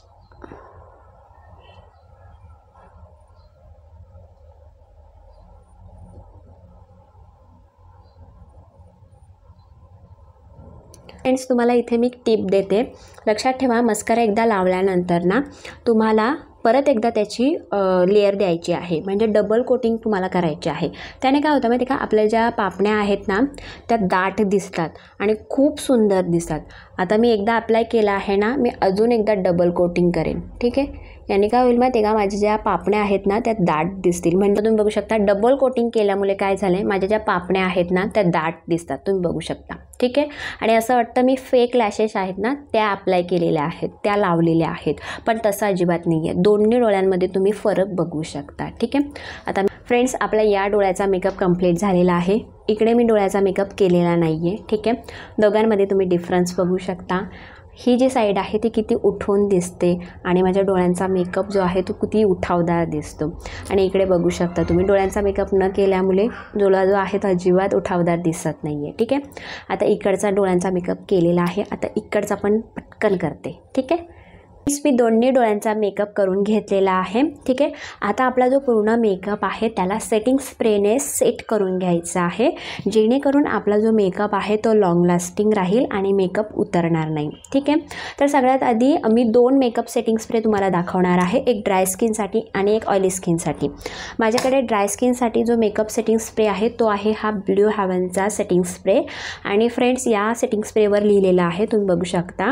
फ्रेंड्स, तुम्हाला इथे मी टिप देते. लक्षात ठेवा, मस्कारा एकदा लावल्यानंतर ना तुम्हाला परत एकदा त्याची लेअर द्यायची आहे, म्हणजे डबल कोटिंग तुम्हाला करायची आहे. त्याने काय होतं माहिती का, आपल्या ज्या पापण्या आहेत ना त्या दाट दिसतात आणि खूप सुंदर दिसतात. आता मी एकदा अप्लाय केला आहे ना, मी अजून एकदा डबल कोटिंग करेन. ठीक आहे, याने काय होईल माहिती आहे का, माझ्या ज्या पापण्या आहेत ना त्या दाट दिसतील. म्हणजे तुम्ही बघू शकता डबल कोटिंग केल्यामुळे काय झालं आहे, माझ्या ज्या पापण्या आहेत ना त्या दाट दिसतात, तुम्ही बघू शकता. ठीक आहे, आणि असं वाटतं मी फेक लॅशेस आहेत ना त्या अप्लाय केलेल्या आहेत, त्या लावलेल्या आहेत, पण तसं अजिबात नाही आहे. दोन्ही डोळ्यांमध्ये तुम्ही फरक बघू शकता. ठीक आहे, आता फ्रेंड्स, आपला या डोळ्याचा मेकअप कंप्लीट झालेला आहे. इकडे मी डोळ्याचा मेकअप केलेला नाही आहे. ठीक आहे, दोघांमध्ये तुम्ही डिफरन्स बघू शकता. ही जी साईड आहे ती किती उठून दिसते आणि माझ्या डोळ्यांचा मेकअप जो आहे तो किती उठावदार दिसतो. आणि इकडे बघू शकता तुम्ही, डोळ्यांचा मेकअप न केल्यामुळे डोळा जो आहे तो अजिबात उठावदार दिसत नाही आहे. ठीक आहे, आता इकडचा डोळ्यांचा मेकअप केलेला आहे, आता इकडचा पण पटकन करते. ठीक आहे, मी दोन्ही डोळ्यांचा मेकअप करून घेतलेला आहे. ठीक आहे, आता आपला जो पूर्ण मेकअप आहे त्याला सेटिंग स्प्रेने सेट करून घ्यायचा आहे, जेणेकरून आपला जो मेकअप आहे तो लॉंग लास्टिंग राहील आणि मेकअप उतरणार नाही. ठीक आहे, तर सगळ्यात आधी मी 2 मेकअप सेटिंग स्प्रे तुम्हाला दाखवणार आहे, एक ड्राय स्किनसाठी आणि एक ऑइली स्किनसाठी. माझ्याकडे ड्राय स्किनसाठी जो मेकअप सेटिंग स्प्रे आहे तो आहे हा ब्लू हेवनचा सेटिंग स्प्रे. आणि फ्रेंड्स, या सेटिंग स्प्रेवर लिहिलेलं आहे, तुम्ही बघू शकता,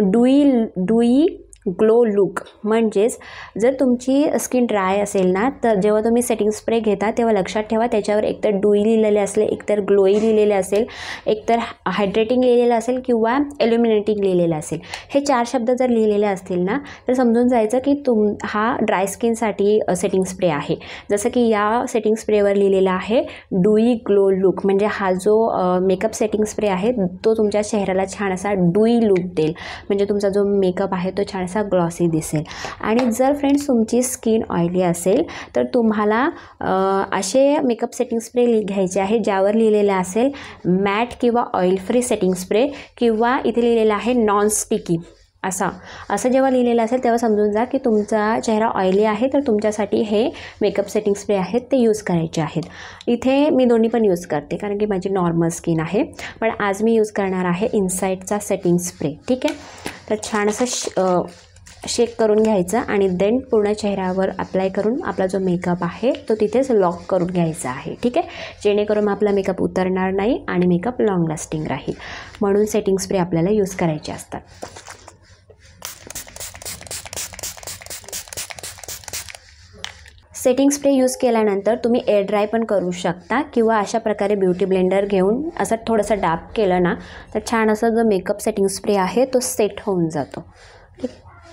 डुई ग्लो लुक. म्हणजेच जर तुमची स्किन ड्राय असेल ना तर जेव्हा तुम्ही सेटिंग स्प्रे घेता तेव्हा लक्षात ठेवा त्याच्यावर एकतर डुई लिहिलेले असेल, एकतर ग्लोई लिहिलेले असेल, एकतर हायड्रेटिंग लिहिलेलं असेल किंवा इल्युमिनेटिंग लिहिलेलं असेल. हे 4 शब्द जर लिहिलेले असतील ना तर समजून जायचं की हा ड्राय स्किनसाठी सेटिंग स्प्रे आहे. जसं की या सेटिंग स्प्रेवर लिहिलेला आहे डुई ग्लो लुक, म्हणजे हा जो मेकअप सेटिंग स्प्रे आहे तो तुमच्या चेहऱ्याला छान असा डुई लुक देईल, म्हणजे तुमचा जो मेकअप आहे तो छान ग्लॉसी दिसेल. आणि जर फ्रेंड्स तुमची स्किन ऑइली असेल तर तुम्हाला असे मेकअप सेटिंग स्प्रे घ्यायचे आहे ज्यावर लिहिलेलं असेल मॅट किंवा ऑइल फ्री सेटिंग स्प्रे, किंवा इथे लिहिलेलं आहे नॉन स्टिकी. असं जेव्हा लिहिलेलं असेल तेव्हा समजून जा की तुमचा चेहरा ऑइली आहे, तर तुमच्यासाठी हे मेकअप सेटिंग स्प्रे आहेत ते यूज करायचे आहेत. इथे मी दोन्ही पण यूज करते कारण की माझी नॉर्मल स्किन आहे, पण आज मी यूज करणार आहे इनसाईडचा सेटिंग स्प्रे. ठीक आहे, तर छान असं शेक करून घ्यायचं आणि देन पूर्ण चेहऱ्यावर अप्लाय करून आपला जो मेकअप आहे तो तिथेच लॉक करून घ्यायचा आहे. ठीक आहे, जेणेकरून आपला मेकअप उतरणार नाही आणि मेकअप लॉंग लास्टिंग राहील. म्हणून सेटिंग स्प्रे आपल्याला यूज करायचे असतात. सेटिंग स्प्रे यूज केल्यानंतर तुम्ही एअर ड्राय पण करू शकता किंवा अशा प्रकारे ब्युटी ब्लेंडर घेऊन असं थोडंसं डार्क केलं ना तर छान असं जो मेकअप सेटिंग स्प्रे आहे तो सेट होऊन जातो. ठीक,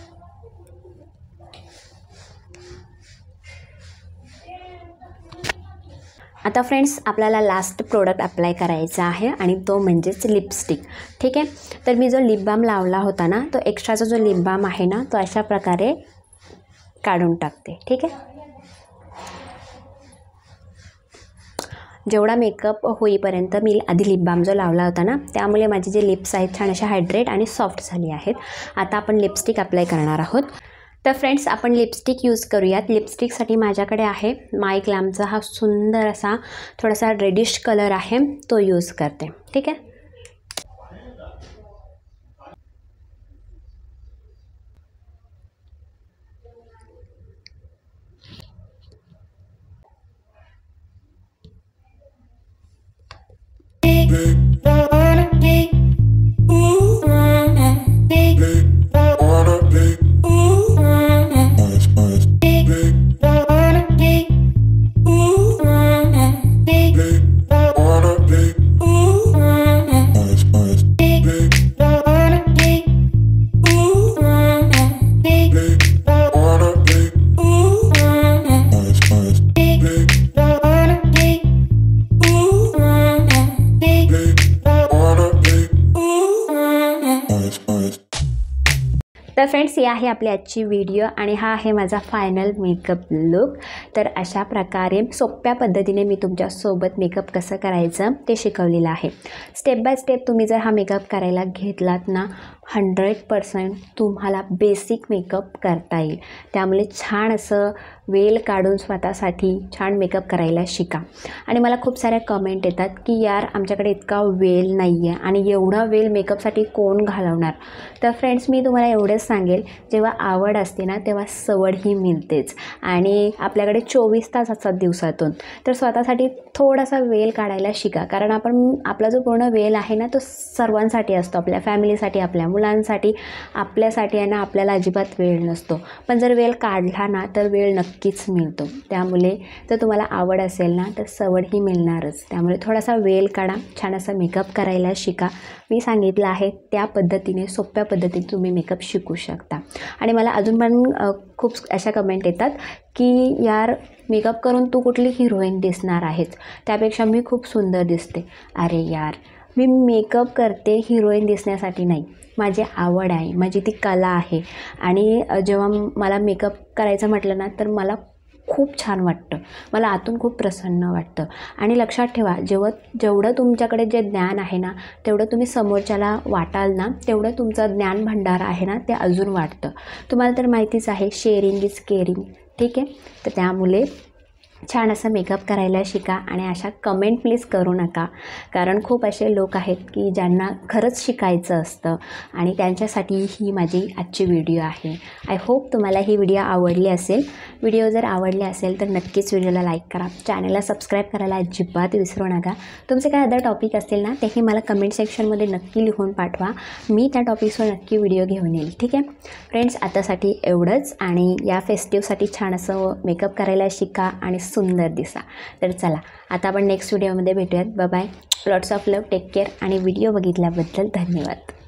आता फ्रेंड्स, आपल्याला लास्ट प्रोडक्ट अप्लाय करायचा आहे आणि तो म्हणजेच लिपस्टिक. ठीक आहे, तर मी जो लिप बाम लावला होता ना तो एक्स्ट्राचा जो लिप बाम आहे ना तो अशा प्रकारे काढून टाकते. ठीक आहे, जेवढा मेकअप होईपर्यंत मी आधी लिप बाम जो लावला होता ना त्यामुळे माझे जे लिप्स आहेत छान अशा हायड्रेट आणि सॉफ्ट झाली आहेत. आता आपण लिपस्टिक अप्लाय करणार आहोत. तर फ्रेंड्स, आपण लिपस्टिक यूज करूयात. लिपस्टिकसाठी माझ्याकडे आहे माय ग्लॅमचा हा सुंदर असा थोडासा रेडिश कलर आहे, तो यूज करते. ठीक आहे, तर फ्रेंड्स, ही आहे आपली आजची व्हिडिओ आणि हा आहे माझा फायनल मेकअप लुक. तर अशा प्रकारे सोप्या पद्धतीने मी तुमच्यासोबत मेकअप कसं करायचं ते शिकवलेलं आहे. स्टेप बाय स्टेप तुम्ही जर हा मेकअप करायला घेतलात ना 100% तुम्हाला बेसिक मेकअप करता येईल. त्यामुळे छान असं वेळ काढून स्वतःसाठी छान मेकअप करायला शिका. आणि मला खूप साऱ्या कमेंट येतात की यार आमच्याकडे इतका वेळ नाही आहे आणि एवढा वेळ मेकअपसाठी कोण घालवणार. तर फ्रेंड्स, मी तुम्हाला एवढंच सांगेल, जेव्हा आवड असते ना तेव्हा सवडही मिळतेच. आणि आपल्याकडे 24 तास असतात दिवसातून, तर स्वतःसाठी थोडासा वेळ काढायला शिका. कारण आपला जो पूर्ण वेळ आहे ना तो सर्वांसाठी असतो, आपल्या फॅमिलीसाठी, आपल्या मुलांसाठी, आपल्यासाठी आहे ना आपल्याला अजिबात वेळ नसतो. पण जर वेळ काढला ना तर वेळ नक्कीच मिळतो. त्यामुळे जर तुम्हाला आवड असेल ना तर सवडही मिळणारच. त्यामुळे थोडासा वेळ काढा, छान असा मेकअप करायला शिका. मी सांगितलं आहे त्या पद्धतीने, सोप्या पद्धतीने तुम्ही मेकअप शिकू शकता. आणि मला अजून पण खूप अशा कमेंट येतात की यार मेकअप करून तू कुठली हिरोईन दिसणार आहेस, त्यापेक्षा मी खूप सुंदर दिसते. अरे यार, मी मेकअप करते हिरोईन दिसण्यासाठी नाही, माझी आवड आहे, माझी ती कला आहे. आणि जेव्हा मला मेकअप करायचं म्हटलं ना तर मला खूप छान वाटतं, मला आतून खूप प्रसन्न वाटतं. आणि लक्षात ठेवा, जेवढं तुमच्याकडे जे ज्ञान आहे ना तेवढं तुम्ही समोरच्याला वाटाल ना तेवढं तुमचं ज्ञान भंडार आहे ना ते अजून वाढतं. तुम्हाला तर माहितीच आहे, शेअरिंग इज केअरिंग. ठीक आहे, तर त्यामुळे छान असं मेकअप करायला शिका. आणि अशा कमेंट प्लीज करू नका, कारण खूप असे लोक आहेत की ज्यांना खरंच शिकायचं असतं आणि त्यांच्यासाठी ही माझी आजची व्हिडिओ आहे. आय होप तुम्हाला ही व्हिडिओ आवडली असेल. व्हिडिओ जर आवडले असेल तर नक्कीच व्हिडिओला लाईक करा, चॅनलला सबस्क्राईब करायला अजिबात विसरू नका. तुमचे काय अदर टॉपिक असतील ना तेही मला कमेंट सेक्शनमध्ये नक्की लिहून पाठवा, मी त्या टॉपिक्सवर नक्की व्हिडिओ घेऊन येईल. ठीक आहे फ्रेंड्स, आतासाठी एवढंच. आणि या फेस्टिवसाठी छान असं मेकअप करायला शिका आणि सुंदर दिसा. तर चला, आता आपण नेक्स्ट व्हिडिओमध्ये भेटूयात. Bye bye, lots of love, take care. आणि व्हिडिओ बघितल्याबद्दल धन्यवाद.